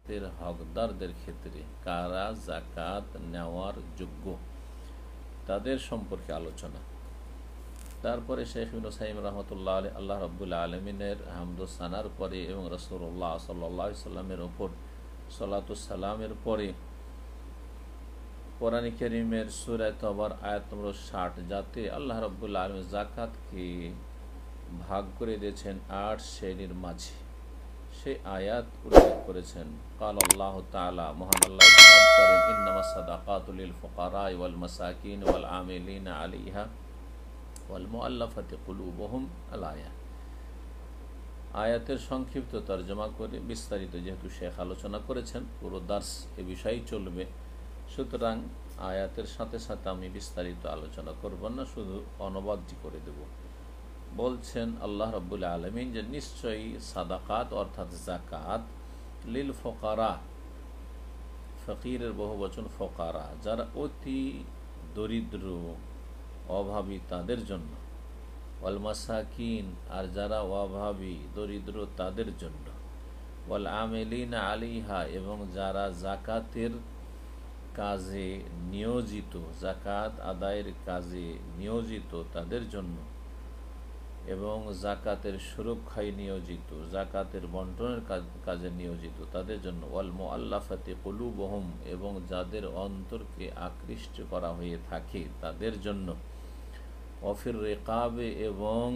এর হকদারদের ক্ষেত্রে কারা জাকাত নেওয়ার যোগ্য তাদের সম্পর্কে আলোচনা। তারপরে শেখ ইবনে সাইম রহমতুল্লাহ আলাইহি আল্লাহ রাব্বুল আলামিনের হামদ ও সানার পরে এবং রাসূলুল্লাহ সাল্লাল্লাহু আলাইহি সাল্লামের ওপর সালাতুস সালামের পরে কোরআন কারীমের সূরা তওবার আয়াত নম্বর 60, যাতে আল্লাহ রাব্বুল আলামিন যাকাতকে ভাগ করে দিয়েছেন 8 শ্রেণীর মাঝে, সে আয়াত উল্লেখ করেছেন। কাল আল্লাহ তাআলা, মহান আল্লাহ ইরশাদ করেন, ইন্নামাস সাদাকাতু লিল ফুকারা ওয়াল মাসাকিন ওয়াল আমিলিনা আলাইহা ওয়াল মুআল্লাফাতি কুলুবুহুম আল আয়া। আয়াতের সংক্ষিপ্ত তরজমা করে বিস্তারিত যেহেতু শেখ আলোচনা করেছেন, পুরো দার্স এ বিষয়ই চলবে, সুতরাং আয়াতের সাথে সাথে আমি বিস্তারিত আলোচনা করব না, শুধু অনুবাদটি করে দেব। বলছেন আল্লাহ রাব্বুল আলামিন যে নিশ্চয়ই সাদাকাত অর্থাৎ যাকাত লিল ফুকারা, ফকিরের বহুবচন ফুকারা, যারা অতি দরিদ্র অভাবী তাদের জন্য, ওয়াল মাসাকিন, আর যারা অভাবী দরিদ্র তাদের জন্য, ওয়াল আমিলিনা আলাইহা, এবং যারা জাকাতের কাজে নিয়োজিত, জাকাত আদায়ের কাজে নিয়োজিত তাদের জন্য, এবং জাকাতের সুরক্ষায় নিয়োজিত, জাকাতের বন্টনের কাজে নিয়োজিত তাদের জন্য, ওয়াল মুআল্লাফাতি কুলুবুহুম, এবং যাদের অন্তরকে আকৃষ্ট করা হয়ে থাকে তাদের জন্য, ওয়াফির রিকাবে, এবং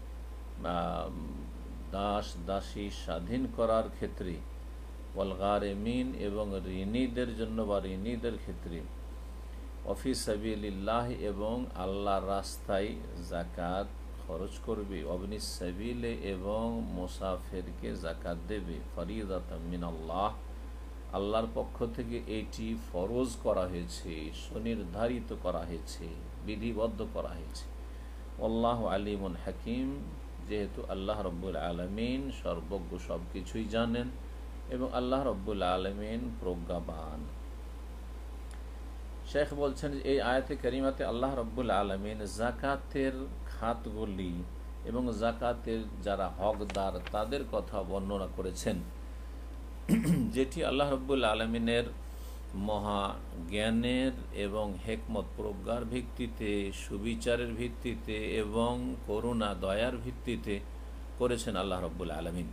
দাস দাসী স্বাধীন করার ক্ষেত্রে, ওয়াল গারিমিন, এবং ঋণীদের জন্য বা ঋণীদের ক্ষেত্রে, ওয়াফি সাবিলিল্লাহ, এবং আল্লাহর রাস্তায় জাকাত খরচ করবে, ওয়াবনি সাবিলে, এবং মুসাফিরকে জাকাত দেবে, ফরিদাতাম মিনাল্লাহ, আল্লাহর পক্ষ থেকে এটি ফরজ করা হয়েছে, সুনির্ধারিত করা হয়েছে, বিধিবদ্ধ করা হয়েছে। আল্লাহু আলিমুন হাকিম, যেহেতু আল্লাহ রাব্বুল আলামিন সর্বজ্ঞ, সব কিছুই জানেন, এবং আল্লাহ রাব্বুল আলামিন প্রজ্ঞাবান। শেখ বলছেন এই আয়াতে কারিমাতে আল্লাহ রাব্বুল আলামিন জাকাতের খাতগুলি এবং জাকাতের যারা হকদার তাদের কথা বর্ণনা করেছেন, যেটি আল্লাহ রাব্বুল আলামিনের মহা জ্ঞানের এবং হেকমত প্রজ্ঞার ভিত্তিতে, সুবিচারের ভিত্তিতে এবং করুণা দয়ার ভিত্তিতে করেছেন আল্লাহ রাব্বুল আলামিন।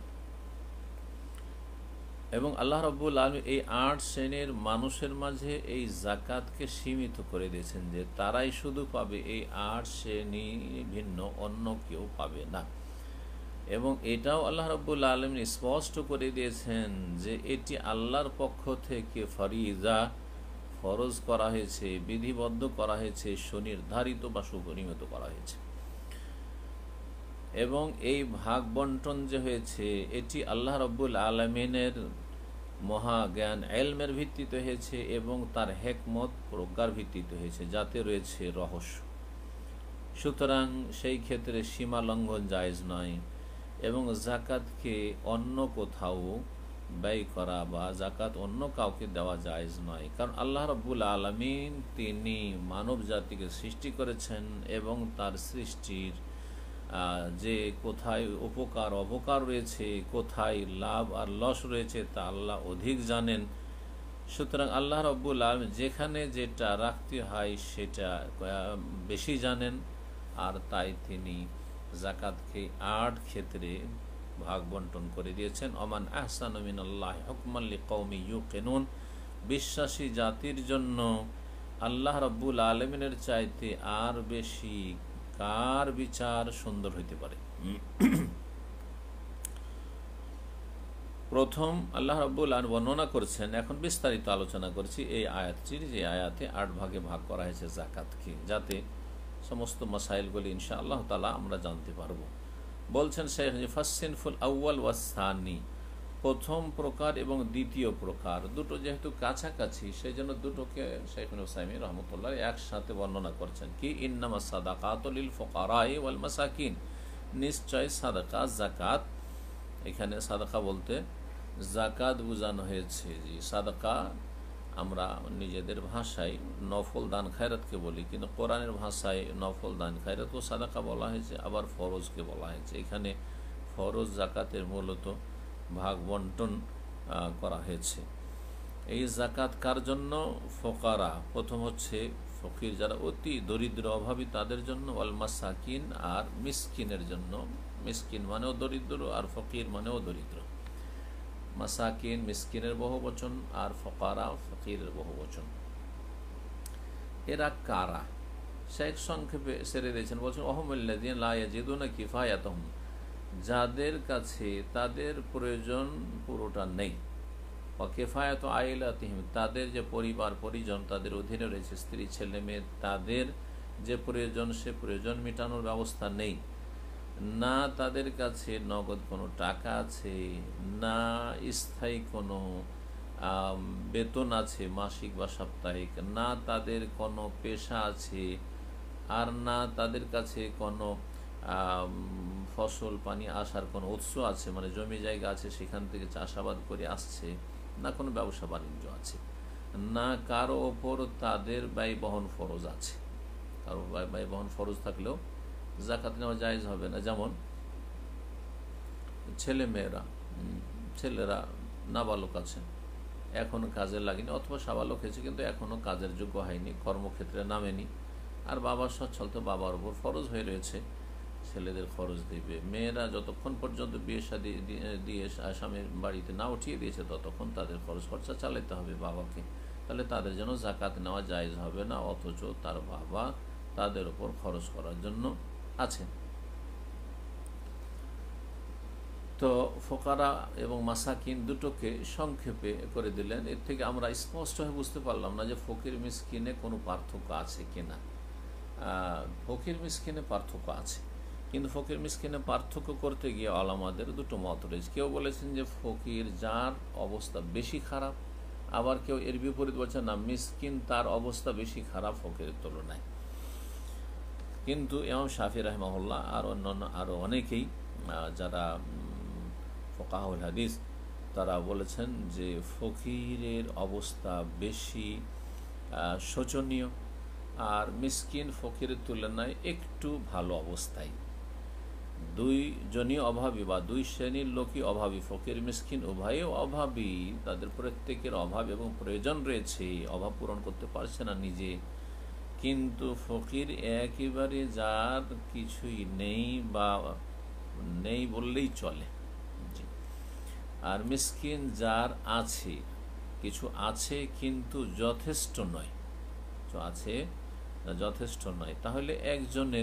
এবং আল্লাহ রাব্বুল আলামিন এই 8 শ্রেণীর মানুষের মাঝে এই জাকাতকে সীমিত করে দিয়েছেন, যে তারাই শুধু পাবে, এই 8 শ্রেণী ভিন্ন অন্য কেউ পাবে না। এবং এটাও আল্লাহ রাব্বুল আলামিন স্পষ্ট করে দিয়েছেন যে এটি আল্লাহর পক্ষ থেকে ফরিজা, ফরজ করা হয়েছে, বিধিবদ্ধ করা হয়েছে, সুনির্ধারিত বা সুপরিমিত করা হয়েছে। এবং এই ভাগ বন্টন যে হয়েছে এটি আল্লাহ রাব্বুল আলামিনের মহাজ্ঞান এলমের ভিত্তিতে হয়েছে এবং তার হেকমত প্রজ্ঞার ভিত্তিতে হয়েছে, যাতে রয়েছে রহস্য। সুতরাং সেই ক্ষেত্রে সীমা লঙ্ঘন জায়েজ নয়, এবং জাকাতকে অন্য কোথাও ব্যয় করা বা জাকাত অন্য কাউকে দেওয়া জায়েজ নয়। কারণ আল্লাহ রাব্বুল আলামিন তিনি মানব জাতিকে সৃষ্টি করেছেন, এবং তার সৃষ্টির যে কোথায় উপকার অপকার রয়েছে, কোথায় লাভ আর লস রয়েছে, তা আল্লাহ অধিক জানেন। সুতরাং আল্লাহ রাব্বুল আলামিন যেখানে যেটা রাখতে হয় সেটা বেশি জানেন, আর তাই তিনি জাকাতকে 8 ক্ষেত্রে ভাগ বন্টন করে দিয়েছেন। ওমান আহসানু মিনাল্লাহি হুকমান লিকওমি ইউকিনুন, বিশ্বাসী জাতির জন্য আল্লাহ রাব্বুল আলামিনের চাইতে আর বেশি কার বিচার সুন্দর হইতে পারে। প্রথম আল্লাহ রাব্বুল আলামিন বর্ণনা করছেন, এখন বিস্তারিত আলোচনা করছি এই আয়াতটির, যে আয়াতে 8 ভাগে ভাগ করা হয়েছে জাকাতকে, যাতে সমস্ত মাসাইলগুলি ইনশাআল্লাহ তাআলা আমরা জানতে পারবো। বলছেন শেখ, ফাসসিনফুল আউয়াল ওয়াসসানি, প্রথম প্রকার এবং দ্বিতীয় প্রকার, দুটো যেহেতু কাছাকাছি সেই জন্য দুটোকে শেখ নুসাইমি রহমতুল্লাহ একসাথে বর্ণনা করছেন। কি, ইন্নামাস সাদাকাতু লিল ফুকারাই ওয়াল মাসাকিন, নিশ্চয় সাদাকা জাকাত, এখানে সাদাকা বলতে জাকাত বোঝানো হয়েছে। যে সাদাকা আমরা নিজেদের ভাষায় নফল দান খায়রাতকে বলি, কিন্তু কোরআনের ভাষায় নফল দান খায়রাত ও সাদাকা বলা হয়েছে, আবার ফরজকে বলা হয়েছে। এখানে ফরজ জাকাতের মূলত ভাগ বন্টন করা হয়েছে। এই জাকাত কার জন্য? ফোকারা, প্রথম হচ্ছে ফকির যারা অতি দরিদ্র অভাবী তাদের জন্য, ওয়াল মাসাকিন আর মিসকিনের জন্য। মিসকিন মানেও দরিদ্র আর ফকির মানেও দরিদ্র। মাসাকিন মিসকিনের বহুবচন আর ফকারা ফকিরের বহুবচন। এরা কারা? শেখ সংক্ষেপে সেরে দিয়েছেন, বলছেন অহমুল্লাযীনা লা ইয়াজিদুনা কিফায়াতাহুম, যাদের কাছে তাদের প্রয়োজন পুরোটা নেই। ওয়াকিফায়াতু আইলাতিহিম, তাদের যে পরিবার পরিজন তাদের অধীনে রয়েছে, স্ত্রী ছেলে মেয়ে, তাদের যে প্রয়োজন সে প্রয়োজন মেটানোর ব্যবস্থা নেই। না তাদের কাছে নগদ কোনো টাকা আছে, না স্থায়ী কোনো বেতন আছে মাসিক বা সাপ্তাহিক, না তাদের কোনো পেশা আছে, আর না তাদের কাছে কোনো ফসল পানি আসার কোনো উৎস আছে, মানে জমি জায়গা আছে সেখান থেকে চাষাবাদ করে আসছে, না কোনো ব্যবসা বাণিজ্য আছে, না কারো ওপর তাদের ব্যয় বহন ফরজ আছে। কারো ব্যয় বহন ফরজ থাকলেও জাকাত নেওয়া জায়েজ হবে না। যেমন ছেলেরা নাবালক আছে, এখনও কাজে লাগেনি, অথবা সাবালক হয়েছে কিন্তু এখনও কাজের যোগ্য হয়নি, কর্মক্ষেত্রে নামেনি, আর বাবা সচ্ছল, তো বাবার উপর ফরজ হয়ে রয়েছে, ছেলেদের খরচ দিবে। মেয়েরা যতক্ষণ পর্যন্ত বিয়ে শাদী দিয়ে স্বামীর বাড়িতে না উঠিয়ে দিয়েছে ততক্ষণ তাদের খরচ খরচা চালাতে হবে বাবাকে, তাহলে তাদের জন্য জাকাত নেওয়া জায়েজ হবে না, অথচ তার বাবা তাদের উপর খরচ করার জন্য আছে। তো ফোকারা এবং মাসাকিন দুটোকে সংক্ষেপে করে দিলেন। এর থেকে আমরা স্পষ্টভাবে বুঝতে পারলাম না যে ফকির মিসকিনে কোনো পার্থক্য আছে কিনা। ফকির মিসকিনে পার্থক্য আছে, কিন্তু ফকির মিসকিনে পার্থক্য করতে গিয়ে আলেমদের দুটো মত রয়েছে। কেউ বলেছেন যে ফকির যার অবস্থা বেশি খারাপ, আবার কেউ এর বিপরীত বলছেন না, মিসকিন তার অবস্থা বেশি খারাপ ফকিরের তুলনায়। কিন্তু ইমাম শাফি রাহিমাহুল্লাহ আর অন্যান্য আরও অনেকেই যারা ফুকাহাউল হাদিস তারা বলেছেন যে ফকিরের অবস্থা বেশি শোচনীয়, আর মিসকিন ফকিরের তুলনায় একটু ভালো অবস্থায়। দুইজনই অভাবী বা দুই শ্রেণীর লোকই অভাবী, ফকির মিসকিন উভয়ে অভাবী, তাদের প্রত্যেকের অভাব এবং প্রয়োজন রয়েছে, অভাব পূরণ করতে পারছে না নিজে। কিন্তু ফকির একেবারে যার কিছুই নেই বা নেই বললেই চলে, আর মিসকিন যার আছে, কিছু আছে কিন্তু যথেষ্ট নয়, আছে যথেষ্ট নয়। তাহলে একজনের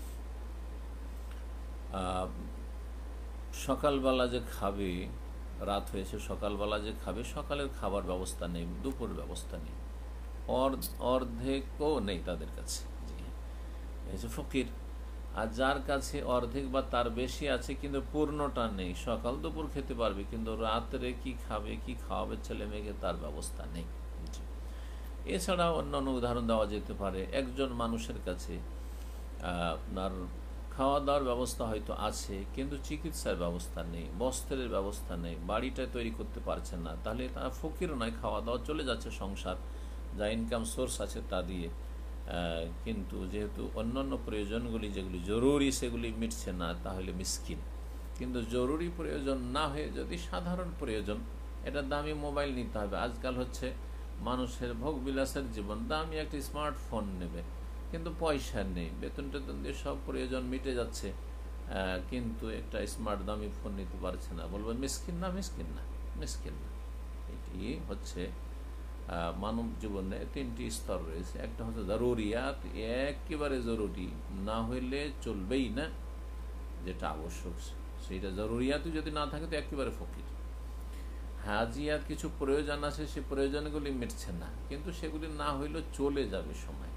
সকালবেলা যে খাবে, রাত হয়েছে সকালবেলা যে খাবে, সকালের খাবার ব্যবস্থা নেই, দুপুর ব্যবস্থা নেই, অর্ধেকও নেই তাদের কাছে, এই যে ফকির। আর যার কাছে অর্ধেক বা তার বেশি আছে কিন্তু পূর্ণটা নেই, সকাল দুপুর খেতে পারবে কিন্তু রাত্রে কি খাবে, কি খাওয়াবে ছেলে মেয়েকে, তার ব্যবস্থা নেই। এছাড়া অন্যান্য উদাহরণ দেওয়া যেতে পারে, একজন মানুষের কাছে আপনার খাওয়া দাওয়ার ব্যবস্থা হয়তো আছে কিন্তু চিকিৎসার ব্যবস্থা নেই, বস্ত্রের ব্যবস্থা নেই, বাড়িটা তৈরি করতে পারছে না, তাহলে তারা ফকির নয়, খাওয়া দাওয়া চলে যাচ্ছে সংসার, যা ইনকাম সোর্স আছে তা দিয়ে, কিন্তু যেহেতু অন্যান্য প্রয়োজনগুলি যেগুলি জরুরি সেগুলি মিটছে না, তাহলে মিসকিন। কিন্তু জরুরি প্রয়োজন না হয়ে যদি সাধারণ প্রয়োজন, এটা দামি মোবাইল নিতে হবে, আজকাল হচ্ছে মানুষের ভোগ বিলাসের জীবন, দামি একটা স্মার্টফোন নেবে কিন্তু পয়সা নেই, বেতন টেতন দিয়ে সব প্রয়োজন মিটে যাচ্ছে, কিন্তু একটা স্মার্ট দামি ফোন নিতে পারছে না, বলবো মিসকিন না? মিসকিন না, মিসকিন না। এটি হচ্ছে মানব জীবনে তিনটি স্তর রয়েছে। একটা হচ্ছে জরুরিয়াত, একেবারে জরুরি, না হইলে চলবেই না, যেটা আবশ্যক সেইটা জরুরিয়াত যদি না থাকে তো একেবারে ফকির। হাজিয়াত, কিছু প্রয়োজন আছে, সে প্রয়োজনগুলি মিটছে না কিন্তু সেগুলি না হইলেও চলে যাবে সময়,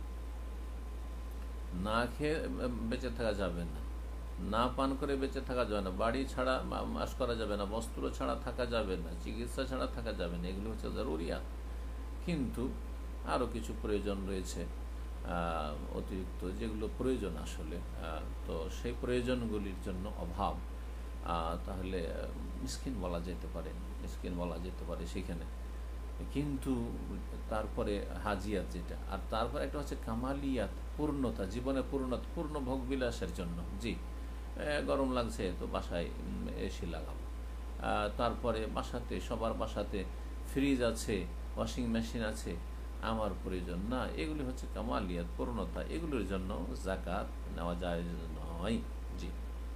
না খেয়ে বেঁচে থাকা যাবে না, না পান করে বেঁচে থাকা যাবে না, বাড়ি ছাড়া বাস করা যাবে না, বস্ত্র ছাড়া থাকা যাবে না, চিকিৎসা ছাড়া থাকা যাবে না, এগুলো হচ্ছে জরুরিয়াত। কিন্তু আরও কিছু প্রয়োজন রয়েছে অতিরিক্ত, যেগুলো প্রয়োজন আসলে, তো সেই প্রয়োজনগুলির জন্য অভাব, তাহলে মিসকিন বলা যেতে পারে, মিসকিন বলা যেতে পারে সেখানে। কিন্তু তারপরে হাজিয়াত যেটা, আর তারপর একটা হচ্ছে কামালিয়াত, পূর্ণতা, জীবনে পূর্ণতা, পূর্ণ ভোগ বিলাসের জন্য। জি, গরম লাগছে তো বাসায় এসি লাগাবো, তারপরে বাসাতে সবার বাসাতে ফ্রিজ আছে, ওয়াশিং মেশিন আছে, আমার প্রয়োজন না। এগুলি হচ্ছে কামালিয়াত, পূর্ণতা, এগুলির জন্য যাকাত নেওয়া যায় নয়। জি।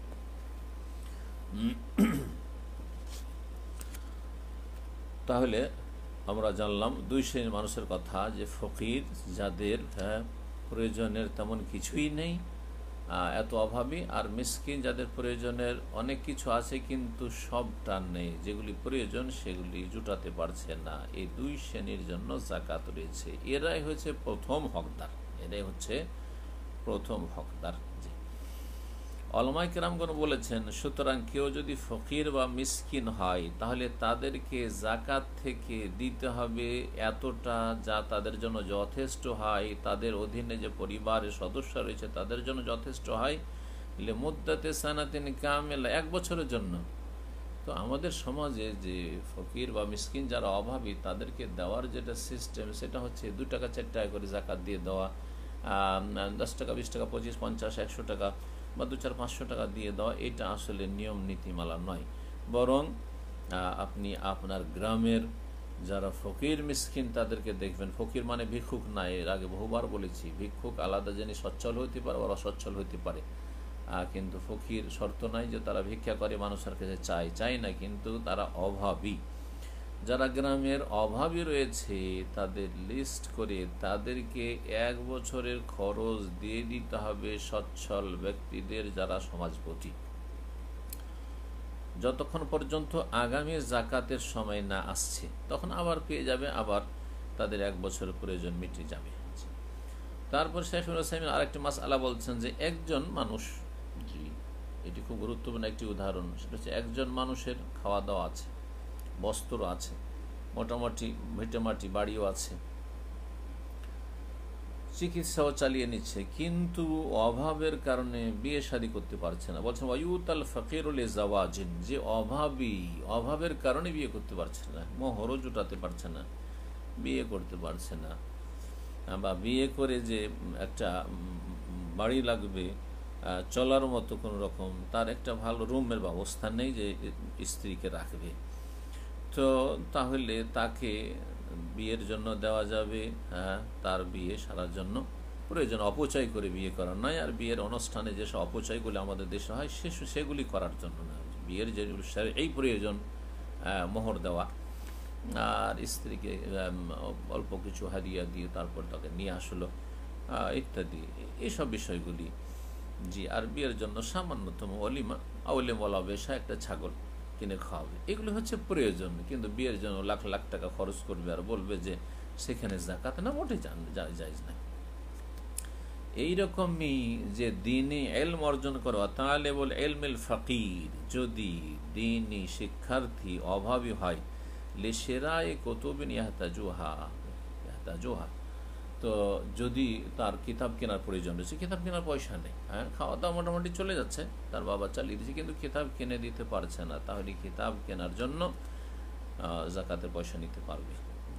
তাহলে আমরা জানলাম দুই শ্রেণীর মানুষের কথা, যে ফকির যাদের প্রয়োজনের তেমন কিছুই নেই, এত অভাবী, আর মিসকিন যাদের প্রয়োজনের অনেক কিছু আছে কিন্তু সবটা নেই, যেগুলি প্রয়োজন সেগুলি জুটাতে পারছে না। এই দুই শ্রেণীর জন্য যাকাত রয়েছে। এরাই হচ্ছে প্রথম হকদার, এরাই হচ্ছে প্রথম হকদার। উলামায়ে কেরামগণ বলেছেন, সুতরাং কেউ যদি ফকির বা মিসকিন হয় তাহলে তাদেরকে যাকাত থেকে দিতে হবে এতটা যা তাদের জন্য যথেষ্ট হয়, তাদের অধীনে যে পরিবারের সদস্য রয়েছে তাদের জন্য যথেষ্ট হয়, লিমুদ্দাতে সানাতিন কামিলা, 1 বছরের জন্য। তো আমাদের সমাজে যে ফকির বা মিসকিন যারা অভাবী তাদেরকে দেওয়ার যেটা সিস্টেম, সেটা হচ্ছে 2 টাকা 4 টাকা করে যাকাত দিয়ে দেওয়া, 10 টাকা 20 টাকা 25 50 100 টাকা বা 200-400-500 টাকা দিয়ে দেওয়া। এটা আসলে নিয়ম নীতিমালা নয়। বরং আপনি আপনার গ্রামের যারা ফকির মিসকিন তাদেরকে দেখবেন। ফকির মানে ভিক্ষুক না, এর আগে বহুবার বলেছি। ভিক্ষুক আলাদা জিনিস, সচ্ছল হইতে পারে ওরা অসচ্ছল হইতে পারে, কিন্তু ফকির শর্ত নাই যে তারা ভিক্ষা করে মানুষের কাছে চাই না, কিন্তু তারা অভাবী। যারা গ্রামের অভাবী রয়েছে তাদের লিস্ট করে তাদেরকে 1 বছরের খরচ দিয়ে দিতে হবে সচ্ছল ব্যক্তিদের যারা সমাজপতি, যতক্ষণ পর্যন্ত আগামী যাকাতের সময় না আসছে, তখন আবার পেয়ে যাবে, আবার তাদের 1 বছরের প্রয়োজন মিটে যাবে। তারপর শেখ হুসাইন আরেকটি মাসআলা বলছেন যে একজন মানুষ, জি এটি খুব গুরুত্বপূর্ণ একটি উদাহরণ, সেটা হচ্ছে একজন মানুষের খাওয়া দাওয়া আছে, বস্ত্র আছে, মোটামুটি ভিটেমাটি বাড়িও আছে, চিকিৎসাও চালিয়ে নিচ্ছে, কিন্তু অভাবের কারণে বিয়ে শাদী করতে পারছে না। বলছেন ওয়ায়ুতাল ফাকিরুল লিজাওয়াজিন, যে অভাবী, অভাবের কারণে বিয়ে করতে পারছে না, মোহরও জুটাতে পারছে না, বিয়ে করতে পারছে না, বা বিয়ে করে যে একটা বাড়ি লাগবে চলার মতো কোনো রকম তার একটা ভালো রুমের ব্যবস্থা নেই যে স্ত্রীকে রাখবে, তো তাহলে তাকে বিয়ের জন্য দেওয়া যাবে, তার বিয়ে সারার জন্য প্রয়োজন। অপচয় করে বিয়ে করার নয়, আর বিয়ের অনুষ্ঠানে যেসব অপচয়গুলি আমাদের দেশে হয় সেগুলি করার জন্য না। বিয়ের যে এই প্রয়োজন মোহর দেওয়া, আর স্ত্রীকে অল্প কিছু হাদিয়া দিয়ে তারপর তাকে নিয়ে আসলো ইত্যাদি, এইসব বিষয়গুলি। জি, আর বিয়ের জন্য সামান্যতম অলিমা আউলেমওয়ালা বেশা একটা ছাগল কিনে খাওয়াবে, এগুলো হচ্ছে প্রয়োজন। কিন্তু বিয়ের জন্য লাখ লাখ টাকা খরচ করবে আর বলবে যে সেখানে যাকাত না, মোটে জায়েজ নাই। এইরকমই যে দিনই ইলম অর্জন করো, তালেবুল ইলমিল ফাকির, যদি দিনই শিক্ষার্থী অভাবী হয়, লিশেরায়ে কুতুবিন ইয়াহতাজুহা, তো যদি তার কিতাব কেনার প্রয়োজন রয়েছে, কিতাব কেনার পয়সা নেই, খাওয়া দাওয়া মোটামুটি চলে যাচ্ছে, তার বাবা চালিয়ে দিচ্ছে, কিন্তু কিতাব কিনে দিতে পারছে না, তাহলে কিতাব কেনার জন্য যাকাতের পয়সা নিতে পারবে।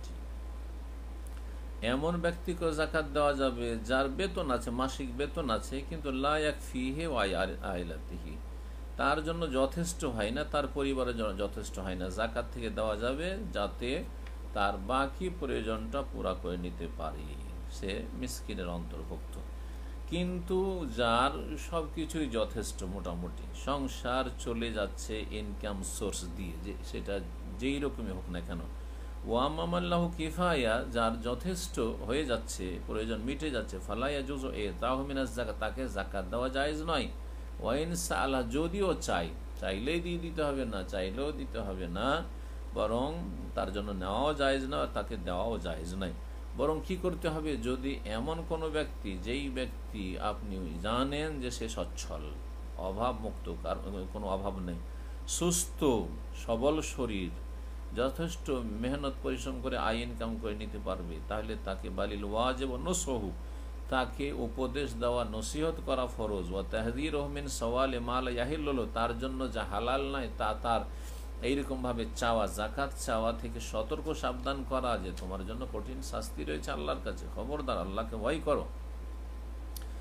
এমন ব্যক্তিকে যাকাত দেওয়া যাবে যার বেতন আছে, মাসিক বেতন আছে, কিন্তু লা ইয়াকফিহি ওয়া আইলাতিহি, তার জন্য যথেষ্ট হয় না, তার পরিবারের জন্য যথেষ্ট হয় না, যাকাত থেকে দেওয়া যাবে যাতে তার বাকি প্রয়োজনটা পুরা করে নিতে পারে, সে মিসকিনের অন্তর্ভুক্ত। কিন্তু যার সব কিছুই যথেষ্ট, মোটামুটি সংসার চলে যাচ্ছে ইনকাম সোর্স দিয়ে, যে সেটা যেই রকমই হোক না কেন, ওয়ামাল্লাহু কিফায়া, যার যথেষ্ট হয়ে যাচ্ছে, প্রয়োজন মিটে যাচ্ছে, ফালা ইয়াজুজু ইতাহু মিনাজ যাকাত, তাকে যাকাত দেওয়া জায়েজ নয়। ওয়াইন সাআলা, যদিও চাইলেই দিয়ে দিতে হবে না, চাইলেও দিতে হবে না, বরং তার জন্য নেওয়াও জায়েজ না, তাকে দেওয়াও জায়েজ নয়। বরং কি করতে হবে, যদি এমন কোনো ব্যক্তি, যেই ব্যক্তি আপনি জানেন যে সে সচ্ছল, অভাব মুক্ত, কোনো অভাব নেই, সুস্থ সবল শরীর, যথেষ্ট মেহনত পরিশ্রম করে আয় ইনকাম করে নিতে পারবে, তাহলে তাকে বালিল ওয়াজিব নসহু, তাকে উপদেশ দেওয়া, নসিহত করা ফরজ, ওয়া তাহযীরুহু মিন সওয়ালি মা লা ইয়াহিল্লু, তার জন্য যা হালাল নয় তা তার এইরকমভাবে চাওয়া, যাকাত চাওয়া থেকে সতর্ক সাবধান করা, যে তোমার জন্য কঠিন শাস্তি রয়েছে আল্লাহর কাছে, খবরদার আল্লাহকে ভয় করো।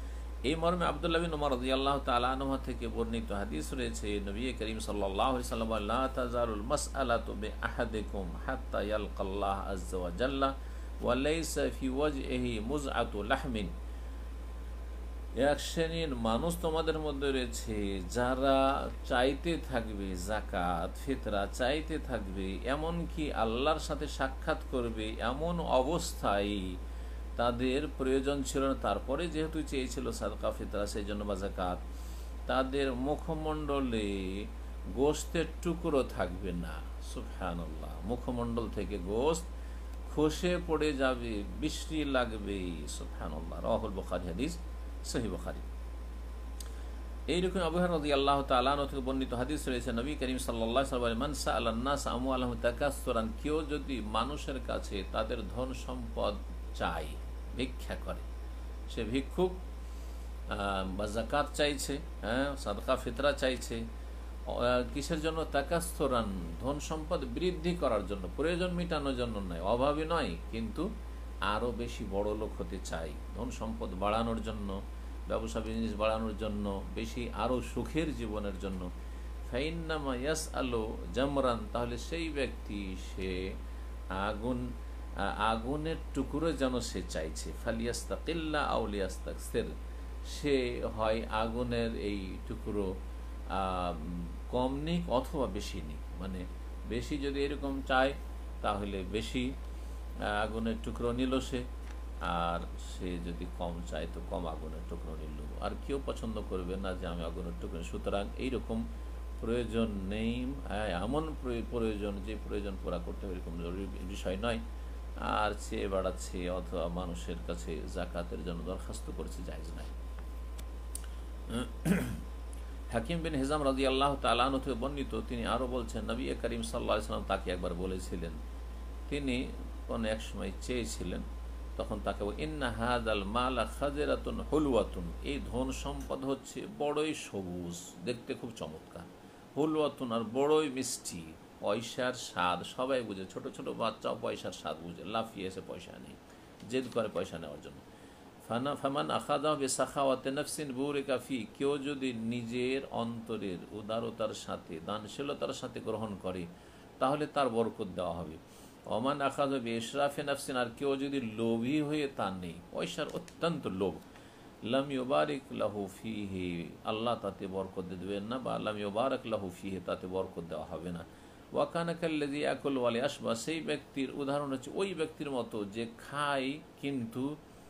এই মর্মে আব্দুল্লাহ বিন উমর রাদিয়াল্লাহু তাআলা আনহু থেকে বর্ণিত হাদিস রয়েছে, নবী করিম সাল্লাল্লাহু আলাইহি ওয়াসাল্লাম বলেন, লা তাজালুল মাসআলাতু বিআহাদিকুম হাত্তা ইয়ালকাল্লাহ আযজা ওয়া জাল্লা ওয়া লাইসা ফি ওয়াজহিহি মুযআতু লাহমিন। এক শ্রেণীর মানুষ তোমাদের মধ্যে রয়েছে যারা চাইতে থাকবে যাকাত ফিতরা, চাইতে থাকবে এমনকি আল্লাহর সাথে সাক্ষাৎ করবে, এমন অবস্থায় তাদের প্রয়োজন ছিল না, তারপরে যেহেতু চেয়েছিল সাদকা ফিতরা সেই জন্য বা যাকাত, তাদের মুখমণ্ডলে গোশতের টুকরো থাকবে না। সুবহানাল্লাহ, মুখমণ্ডল থেকে গোশত খসে পড়ে যাবে, বৃষ্টি লাগবে। সুবহানাল্লাহ, রাওয়াহুল বুখারী, হাদিস সহিহ বুখারী। এইরকম আবু হুরায়রা রাদিয়াল্লাহু তাআলা আনহু থেকে বর্ণিত হাদিস রয়েছে, নবী করিম সাল্লাল্লাহু আলাইহি ওয়াসাল্লাম বলেন, মান সাআলান নাস আমওয়ালাহুম তাকাসসুরান, কেউ যদি মানুষের কাছে তাদের ধন সম্পদ চায়, ভিক্ষা করে, সে ভিক্ষুক বা যাকাত চাইছে, হ্যাঁ সাদকা ফিতরা চাইছে, কিসের জন্য? তাকাসসুরান, ধন সম্পদ বৃদ্ধি করার জন্য, প্রয়োজন মেটানোর জন্য নয়, অভাবী নয়, কিন্তু আরও বেশি বড় লোক হতে চাই, ধন সম্পদ বাড়ানোর জন্য, ব্যবসা বিজনেস বাড়ানোর জন্য, বেশি আরও সুখের জীবনের জন্য। ফাইন্নামা ইয়াসআলু জামরান, তাহলে সেই ব্যক্তি সে আগুনের টুকরো যেন সে চাইছে। ফালিয়াস্তাকিল্লা আও লিয়াস্তাকসির, সে হয় আগুনের এই টুকরো কম নিক অথবা বেশি নিক, মানে বেশি যদি এরকম চায় তাহলে বেশি আগুনের টুকরো নিল সে, আর সে যদি কম চায় তো কম আগুনের টুকরো নিল। আর কেউ পছন্দ করবে না যে আমি আগুনের টুকরো। সুতরাং এইরকম প্রয়োজন নেই, এমন প্রয়োজন যে প্রয়োজন পুরা করতে হবে এরকম জরুরি বিষয় নয়, আর চেয়ে বাড়াচ্ছে অথবা মানুষের কাছে যাকাতের জন্য দরখাস্ত করছে, জায়েজ নাই। হাকিম বিন হিজাম রাদিয়াল্লাহু তাআলা আনহু থেকে বর্ণিত, তিনি আরও বলছেন, নবী করিম সাল্লাল্লাহু আলাইহি ওয়াসাল্লাম তাকে একবার বলেছিলেন, তিনি কোন এক সময় চেয়েছিলেন, তখন তাকে ইন্না হাযাল মালা খাজিরাতুন হুলওয়াতুন, এই ধন সম্পদ হচ্ছে বড়ই সবুজ, দেখতে খুব চমৎকার, হুলওয়াতুন আর বড়ই মিষ্টি, পয়সার স্বাদ সবাই বুঝে, ছোট ছোট বাচ্চাও পয়সার স্বাদ বুঝে, লাফিয়ে এসে পয়সা নেই, জেদ করে পয়সা নেওয়ার জন্য। ফামান আখাযাহু বিসাখাওয়াতি নাফসিন বুরিকা ফি, কেউ যদি নিজের অন্তরের উদারতার সাথে, দানশীলতার সাথে গ্রহণ করে তাহলে তার বরকত দেওয়া হবে। ওমান আখাযা বিইশরাফি নাফসিন, আর কেউ যদি লোভী হয়ে তা নেই, পয়সার অত্যন্ত লোভ, লাম ইউবারিক লাহু ফিহি, আল্লাহ তাতে বরকত দেবেন না, বা লাম ইউবারাক লাহু ফিহি, তাতে বরকত দেওয়া হবে না। ওয়া কানা কাল্লাযী ইয়াকুলু ওয়া লা ইয়াশবা, সেই ব্যক্তির উদাহরণ হচ্ছে ওই ব্যক্তির মতো যে খায় কিন্তু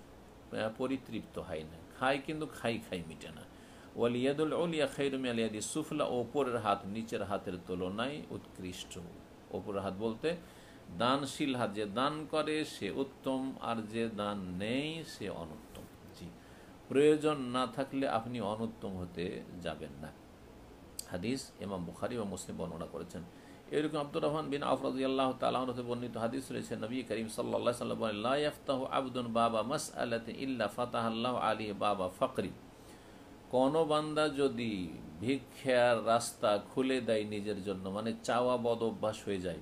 পরিতৃপ্ত হয় না, খায় কিন্তু খাই মিটে না। ওয়াল ইয়াদুল উলিয়া খায়রুম মিনাল ইয়াদিস সুফলা, ওপরের হাত নিচের হাতের তুলনায় উৎকৃষ্ট। ওপরের হাত বলতে দানশীল হাত, যে দান করে সে উত্তম, আর যে দান নেই সে অনুত্তম। জি, প্রয়োজন না থাকলে আপনি অনুত্তম হতে যাবেন না। হাদিস ইমাম বুখারী ও মুসলিম বর্ণনা করেছেন। এরকম আব্দুর রহমান বিন আওফ রাদিয়াল্লাহু তাআলা আনহু থেকে বর্ণিত হাদিস রয়েছে, নবী করিম সাল্লাল্লাহু আলাইহি ওয়াসাল্লাম বলেন, লা ইফতাহু আবদুন বাবা মাসআলাতিন ইল্লা ফাতাহাল্লাহু আলাইহি বাবা ফাকরি, কোন বান্দা যদি ভিক্ষার রাস্তা খুলে দেয় নিজের জন্য, মানে চাওয়া বদ অভ্যাস হয়ে যায়,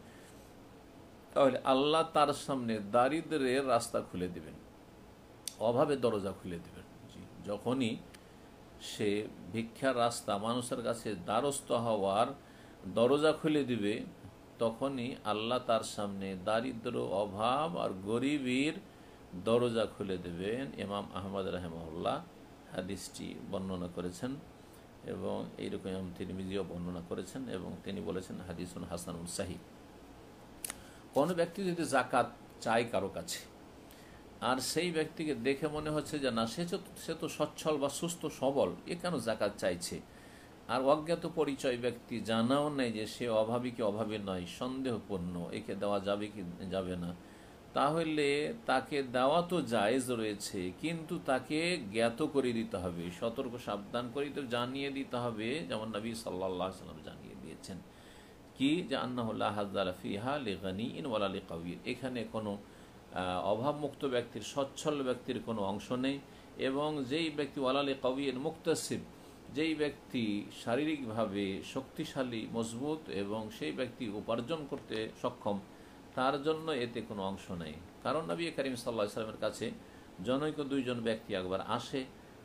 তাহলে আল্লাহ তার সামনে দারিদ্রের রাস্তা খুলে দিবেন, অভাবের দরজা খুলে দিবেন। জি, যখনই সে ভিক্ষার রাস্তা, মানুষের কাছে দ্বারস্থ হওয়ার দরজা খুলে দিবে, তখনই আল্লাহ তার সামনে দারিদ্র, অভাব আর গরিবের দরজা খুলে দেবেন। ইমাম আহমদ রাহিমাহুল্লাহ হাদিসটি বর্ণনা করেছেন, এবং এইরকম ইমাম তিরমিজিও বর্ণনা করেছেন, এবং তিনি বলেছেন হাদিসুন হাসানুন সাহিহ। কোনো ব্যক্তি যদি যাকাত চায় কারো কাছে, আর সেই ব্যক্তিকে দেখে মনে হচ্ছে যে না, সে তো সচ্ছল বা সুস্থ সবল, এ কেন যাকাত চাইছে, আর অজ্ঞাত পরিচয় ব্যক্তি, জানাও নেই যে সে অভাবী কি অভাবী নয়, সন্দেহপূর্ণ, একে দেওয়া যাবে কি যাবে না, তাহলে তাকে দেওয়া তো জায়েজ রয়েছে, কিন্তু তাকে জ্ঞাত করে দিতে হবে, সতর্ক সাবধান করে জানিয়ে দিতে হবে, যেমন নবী সাল্লাল্লাহু আলাইহি ওয়াসাল্লাম জানিয়ে দিয়েছেন কি, যে আন্নাহু লা হাজ্জালা ফিহা লিগানিইন ওয়ালা লিকাওয়ির, এখানে কোনো অভাবমুক্ত ব্যক্তির, সচ্ছল ব্যক্তির কোনো অংশ নেই, এবং যেই ব্যক্তি ওয়ালা লিকাওয়ির মুক্তাসিব, যেই ব্যক্তি শারীরিকভাবে শক্তিশালী, মজবুত, এবং সেই ব্যক্তি উপার্জন করতে সক্ষম, তার জন্য এতে কোনো অংশ নেই। কারণ নবী করিম সাল্লাল্লাহু আলাইহি ওয়াসাল্লামের কাছে জনৈক দুইজন ব্যক্তি একবার আসে,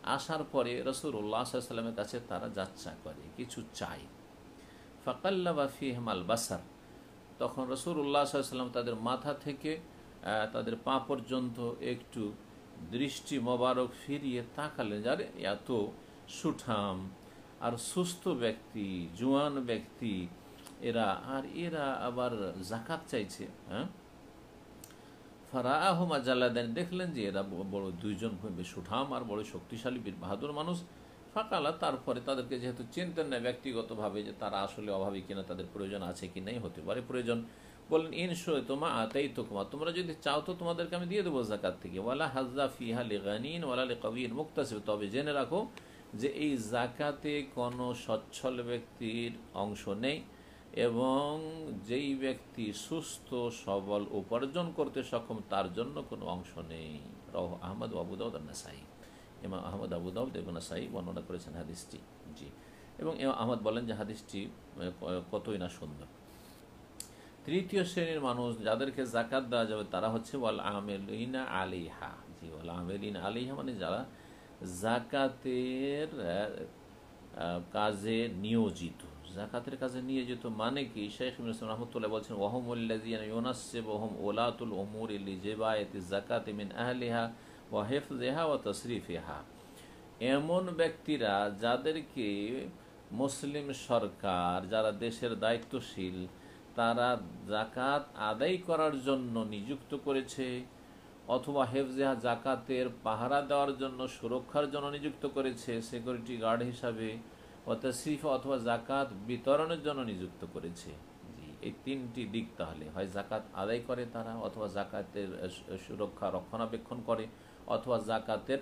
আসার পরে রাসূলুল্লাহ সাল্লাল্লাহু আলাইহি ওয়াসাল্লামের কাছে তারা যাচ্ছা করে, কিছু চায়। ফাকাল্লাবা ফিহিম আল বাসার, তখন রাসূলুল্লাহ সাল্লাল্লাহু আলাইহি ওয়াসাল্লাম তাদের মাথা থেকে তাদের পা পর্যন্ত একটু দৃষ্টি মোবারক ফিরিয়ে তাকালেন, যারে এত সুঠাম আর সুস্থ ব্যক্তি, জোয়ান ব্যক্তি এরা, আর এরা আবার যাকাত চাইছে। হ্যাঁ, ফারাআহুমা জাল্লাদান, দেখলেন যে এরা বড় দুইজন সুঠাম আর বড় শক্তিশালী বীর বাহাদুর মানুষ। ফাকালা, তারপরে তাদেরকে যেহেতু চিনতেন না ব্যক্তিগতভাবে যে তারা আসলে অভাবী কিনা, তাদের প্রয়োজন আছে কি নাই, হতে পারে প্রয়োজন, বলেন ইনশো তোমা আতাই তোকুমা, তোমরা যদি চাও তো তোমাদেরকে আমি দিয়ে দেবো জাকাত থেকে। ওয়ালা হাজ্জা ফিহা লিগানিন ওয়ালা লিকাবিয়িন মুক্তাসিব, তবে জেনে রাখো যে এই জাকাতে কোনো সচ্ছল ব্যক্তির অংশ নেই এবং যেই ব্যক্তি সুস্থ সবল উপার্জন করতে সক্ষম তার জন্য কোনো অংশ নেই। রাহ আহমদ ও আবু দাউদ নাসাই, ইমাম আহমদ, আবু দাউদ এবং নাসাই বর্ণনা করেছেন হাদিসটি। জি, এবং ইমাম আহমদ বলেন যে হাদিসটি কতই না সুন্দর। তৃতীয় শ্রেণীর মানুষ যাদেরকে জাকাত দেওয়া যাবে তারা হচ্ছে ওয়াল আমিলিনা আলাইহা। জি, ওয়াল আমিলিনা আলাইহা মানে যারা জাকাতের কাজে নিয়োজিত। জাকাতের কাজে নিয়োজিত মানে কি? শেখ ইবনে ইসলাম রাহমাতুল্লাহ বলছেন ওয়াহুমুল্লাযিনা ইউনাসসিবুহুম উলাতুল উমুরি লিজিবায়াতি যাকাতি মিন আহলিহা ওয়া হিফযিহা ওয়া তাসরিফিহা, এমন ব্যক্তিরা যাদেরকে মুসলিম সরকার, যারা দেশের দায়িত্বশীল, তারা জাকাত আদায় করার জন্য নিযুক্ত করেছে, অথবা হেফজেহা জাকাতের পাহারা দেওয়ার জন্য, সুরক্ষার জন্য নিযুক্ত করেছে সিকিউরিটি গার্ড হিসাবে, তাসরিফা অথবা জাকাত বিতরণের জন্য নিযুক্ত করেছে। জি, এই তিনটি দিক তাহলে হয় জাকাত আদায় করে তারা, অথবা জাকাতের সুরক্ষা রক্ষণাবেক্ষণ করে, অথবা জাকাতের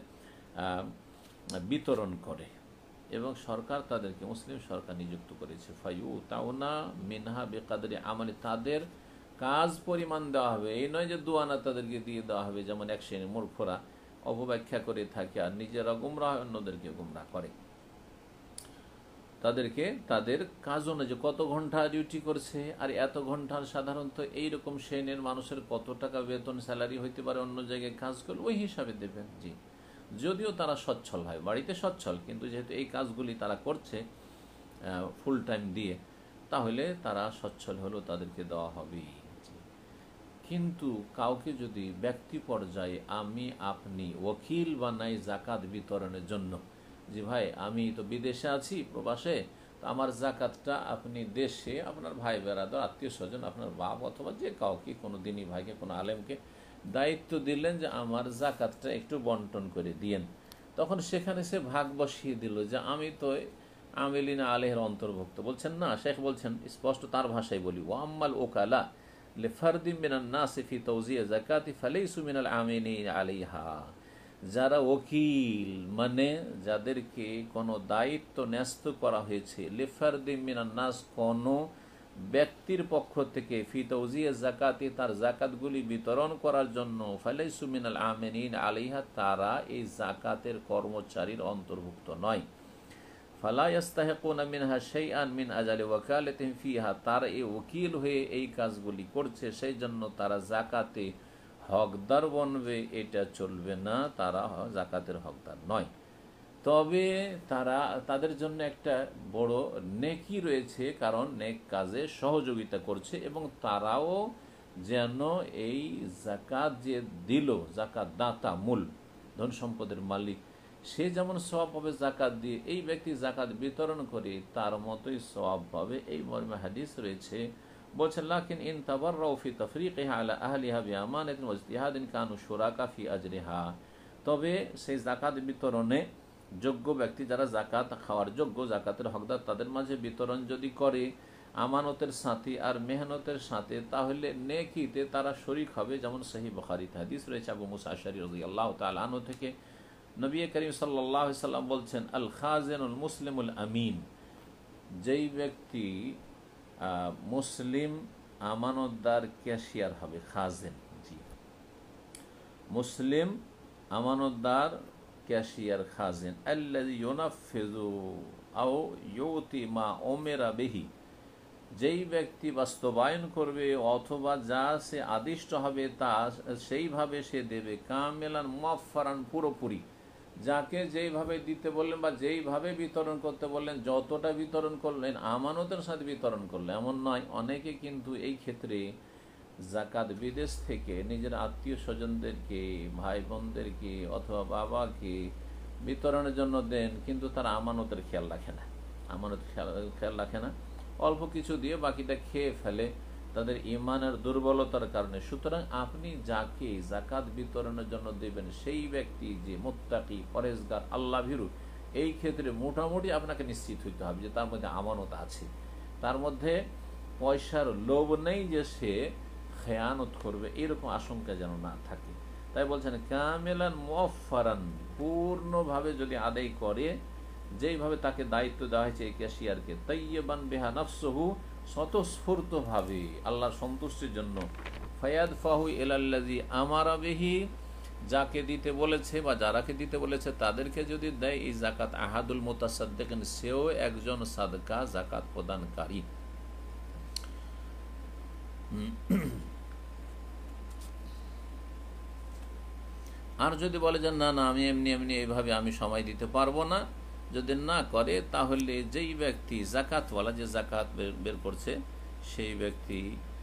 বিতরণ করে, এবং সরকার তাদেরকে, মুসলিম সরকার নিযুক্ত করেছে। ফাইউ তাওনা মিনহা বেকাদরি আমলে, তাদের কাজ পরিমাণ দেওয়া হবে, এই নয় যে দুয়ানা তাদেরকে দিয়ে দেওয়া হবে, যেমন এক শ্রেণীর মূর্খরা অপব্যাখ্যা করে থাকে আর নিজেরা গুমরাহ হয়, অন্যদেরকে গুমরাহ করে। তাদেরকে তাদের কাজ অনুযায়ী কত ঘন্টা ডিউটি করছে, আর এত ঘন্টার সাধারণত এইরকম শ্রেণীর মানুষের কত টাকা বেতন স্যালারি হইতে পারে, অন্য জায়গায় কাজ করলে ওই হিসাবে দেবেন। জি, যদিও তারা সচ্ছল হয়, বাড়িতে সচ্ছল, কিন্তু যেহেতু এই কাজগুলি তারা করছে ফুল টাইম দিয়ে, তাহলে তারা সচ্ছল হলেও তাদেরকে দেওয়া হবেই। কিন্তু কাউকে যদি ব্যক্তি পর্যায়ে আমি আপনি ওকিল বানাই জাকাত বিতরণের জন্য, যে ভাই আমি তো বিদেশে আছি, প্রবাসে, তো আমার জাকাতটা আপনি দেশে আপনার ভাই বেরাদর, আত্মীয় স্বজন, আপনার বাপ অথবা যে কাউকে, কোনো দিনী ভাইকে, কোনো আলেমকে দায়িত্ব দিলেন যে আমার জাকাতটা একটু বন্টন করে দিয়েন, তখন সেখানে সে ভাগ বসিয়ে দিল যে আমি তো আমিলিনা আলেহের অন্তর্ভুক্ত। বলছেন না, শেখ বলছেন স্পষ্ট তার ভাষায় বলি, ওয়াম্মাল ওকালা লিফারদিন মিনান নাসি ফি তাওজিয়া যাকাতি ফালাইসু মিনাল আমিলিনা আলাইহা, যারা ওকিল মানে যাদেরকে কোনো দায়িত্ব ন্যস্ত করা হয়েছে, লিফারদিন মিনান নাস কোনো ব্যক্তির পক্ষ থেকে, ফি তাওজিয়া যাকাতি তার জাকাতগুলি বিতরণ করার জন্য, ফালাইসু মিনাল আমিলিনা আলাইহা তারা এই জাকাতের কর্মচারীর অন্তর্ভুক্ত নয়। ফালা ইয়াস্তাহিকুনা মিনহা শাইআন মিন আজালি ওয়াকালাতিহিম ফিহা, তারা এই ওকিল হয়ে এই কাজগুলি করছে, সেই জন্য তারা জাকাতে হকদার বনবে, এটা চলবে না, তারা জাকাতের হকদার নয়। তবে তাদের জন্য একটা বড় নেকি রয়েছে, কারণ নেক কাজে সহযোগিতা করছে, এবং তারাও যেন এই জাকাত যে দিল, জাকাত দাতা, মূল ধন সম্পদের মালিক, সে যেমন সওয়াব পাবে জাকাত দিয়ে, এই ব্যক্তি জাকাত বিতরণ করে তার মতোই সওয়াব পাবে, এই মর্মে হাদিস রয়েছে। বলছেন লাকিন ইন তাবাররাউ ফি তাফরিকিহা আলা আহলিহা বিআমানাতিন ওয়া ইজতিহাদিন কানু শুরাকা ফি আজরিহা, তবে সেই জাকাত বিতরণে যোগ্য ব্যক্তি, যারা জাকাত খাওয়ার যোগ্য, জাকাতের হকদার, তাদের মাঝে বিতরণ যদি করে আমানতের সাথে আর মেহনতের সাথে, তাহলে নেকিতে তারা শরীক হবে। যেমন সহিহ বুখারীতে হাদিস রয়েছে আবু মুসা আশআরী রাদিয়াল্লাহু তাআলা আনহু থেকে, নবী করিম সাল্লাল্লাহু আলাইহি সাল্লাম বলছেন আল খাজিনুল মুসলিমুল আমিন, যেই ব্যক্তি মুসলিম আমানতদার ক্যাশিয়ার হবে, খাজিন, জি, মুসলিম আমানতদার ক্যাশিয়ার খাজিন, আল্লাযী ইউনাফিযু আও ইউতি মা উমিরা বিহি, যেই ব্যক্তি বাস্তবায়ন করবে অথবা যা সে আদিষ্ট হবে তা সেইভাবে সে দেবে, কামিলান মুআফফারান পুরোপুরি, যাকে যেইভাবে দিতে বললেন বা যেইভাবে বিতরণ করতে বললেন, যতটা বিতরণ করলেন আমানতের সাথে বিতরণ করলেন, এমন নয়। অনেকে কিন্তু এই ক্ষেত্রে জাকাত বিদেশ থেকে নিজের আত্মীয় স্বজনদেরকে, ভাই বোনদেরকে অথবা বাবাকে বিতরণের জন্য দেন, কিন্তু তারা আমানতের খেয়াল রাখে না, খেয়াল রাখে না, অল্প কিছু দিয়ে বাকিটা খেয়ে ফেলে তাদের ইমানের দুর্বলতার কারণে। সুতরাং আপনি যাকে জাকাত বিতরণের জন্য দেবেন সেই ব্যক্তি যে মুত্তাকি, পরেজগার, আল্লাহ ভীরু, এই ক্ষেত্রে মোটামুটি আপনাকে নিশ্চিত হইতে হবে যে তার মধ্যে আমানত আছে, তার মধ্যে পয়সার লোভ নেই যে সে খেয়ানত করবে, এরকম আশঙ্কা যেন না থাকে। তাই বলছেন কামেলান মুওয়াফফারান, পূর্ণভাবে যদি আদায় করে, যেইভাবে তাকে দায়িত্ব দেওয়া হয়েছে এই ক্যাশিয়ারকে, তাইয়্যিবান বিহা নাফসুহু, স্বতঃস্ফূর্তভাবে আল্লাহর সন্তুষ্টির জন্য, ফায়াদফাহু ইলাল্লাযী আমারা বিহি, যাকে দিতে বলেছে বা যারাকে দিতে বলেছে তাদেরকে যদি দেয়, এই জাকাত আহাদুল মুতাসাদ্দিকিন, সেও একজন সাদকা জাকাত প্রদানকারী। আর যদি বলে যে না না, আমি এমনি এমনি এইভাবে আমি সময় দিতে পারবো না, যদি না করে, তাহলে যেই ব্যক্তি জাকাতওয়ালা, যে জাকাত বের করছে, সেই ব্যক্তি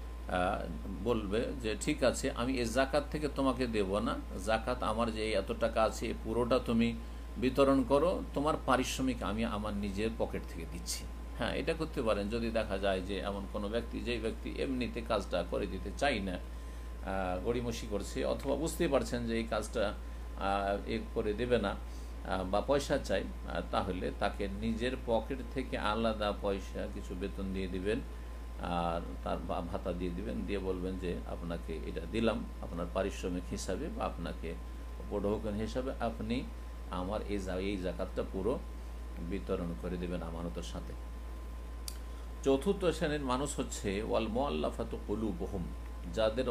বলবে যে ঠিক আছে, আমি এই জাকাত থেকে তোমাকে দেব না, জাকাত আমার যে এত টাকা আছে পুরোটা তুমি বিতরণ করো, তোমার পারিশ্রমিক আমি আমার নিজের পকেট থেকে দিচ্ছি। হ্যাঁ, এটা করতে পারেন যদি দেখা যায় যে এমন কোনো ব্যক্তি, যেই ব্যক্তি এমনিতে কাজটা করে দিতে চাই না, গড়িমসি করছে, অথবা বুঝতেই পারছেন যে এই কাজটা করে দেবে না বা পয়সা চাই, তাহলে তাকে নিজের পকেট থেকে আলাদা পয়সা কিছু বেতন দিয়ে দিবেন আর তার ভাতা দিয়ে দিবেন, দিয়ে বলবেন যে আপনাকে এটা দিলাম আপনার পারিশ্রমিক হিসাবে বা আপনাকে উপঢৌকন হিসাবে, আপনি আমার এই জাকাতটা পুরো বিতরণ করে দেবেন আমানতের সাথে। চতুর্থ শ্রেণীর মানুষ হচ্ছে ওয়াল মুআল্লাফাতু কুলুবুহুম, যাদের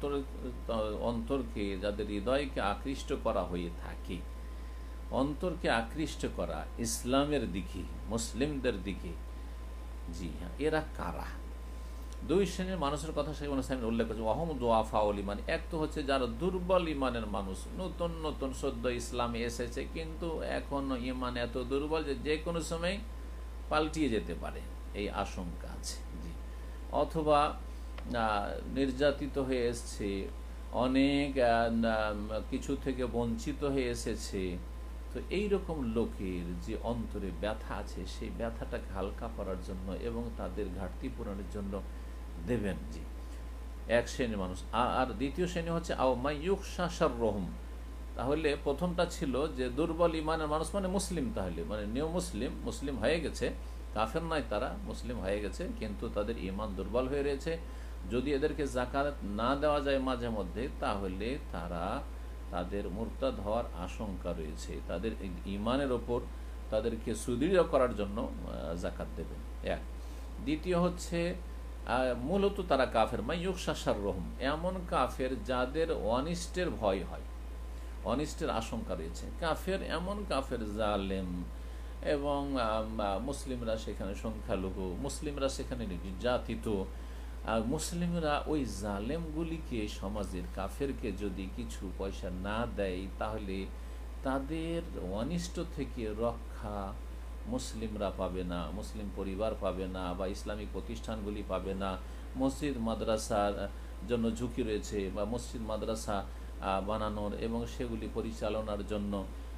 অন্তরকে, যাদের হৃদয়কে আকৃষ্ট করা হয়ে থাকে, অন্তরকে আকৃষ্ট করা ইসলামের দিকে, মুসলিমদের দিকে। জি হ্যাঁ, এরা কারা? দুই শ্রেণীর মানুষের কথা শেখ সাহেব উল্লেখ করেছে। ওয়াহুম দুআফাউল ঈমান, এক তো হচ্ছে যারা দুর্বল ইমানের মানুষ, নতুন নতুন সদ্য ইসলামে এসেছে, কিন্তু এখনো ইমান এত দুর্বল যে কোনো সময় পাল্টিয়ে যেতে পারে, এই আশঙ্কা আছে। জি, অথবা নির্যাতিত হয়ে এসছে, অনেক কিছু থেকে বঞ্চিত হয়ে এসেছে, তো এইরকম লোকের যে অন্তরে ব্যথা আছে, সেই ব্যথাটাকে হালকা করার জন্য এবং তাদের ঘাটতি পূরণের জন্য দেবেন। জি, এক শ্রেণীর মানুষ। আর দ্বিতীয় শ্রেণী হচ্ছে আওমাইয়ুখশা শাররুহুম, তাহলে প্রথমটা ছিল যে দুর্বল ইমানের মানুষ মানে মুসলিম, তাহলে মানে নিউ মুসলিম হয়ে গেছে, কাফের নয়, তারা মুসলিম হয়ে গেছে, কিন্তু তাদের ইমান দুর্বল হয়ে রয়েছে। যদি এদেরকে জাকাত না দেওয়া যায় মাঝে মধ্যে, তাহলে তাদের মুরতাদ হওয়ার আশঙ্কা রয়েছে, তাদের ইমানের ওপর তাদেরকে সুদৃঢ় করার জন্য জাকাত দেবেন। এক। দ্বিতীয় হচ্ছে মূলত তারা কাফের, মাইয়ুখশা শাররুহুম, এমন কাফের যাদের অনিষ্টের ভয় হয়, অনিষ্টের আশঙ্কা রয়েছে। কাফের এমন কাফের জালেম, এবং মুসলিমরা সেখানে সংখ্যালঘু, মুসলিমরা সেখানে নির্যাতিত, মুসলিমরা ওই জালেমগুলিকে, সমাজের কাফেরকে যদি কিছু পয়সা না দেয়, তাহলে তাদের অনিষ্ট থেকে রক্ষা মুসলিমরা পাবে না, মুসলিম পরিবার পাবে না, বা ইসলামিক প্রতিষ্ঠানগুলি পাবে না। মসজিদ মাদ্রাসার জন্য ঝুঁকি রয়েছে, বা মসজিদ মাদ্রাসা বানানোর এবং সেগুলি পরিচালনার জন্য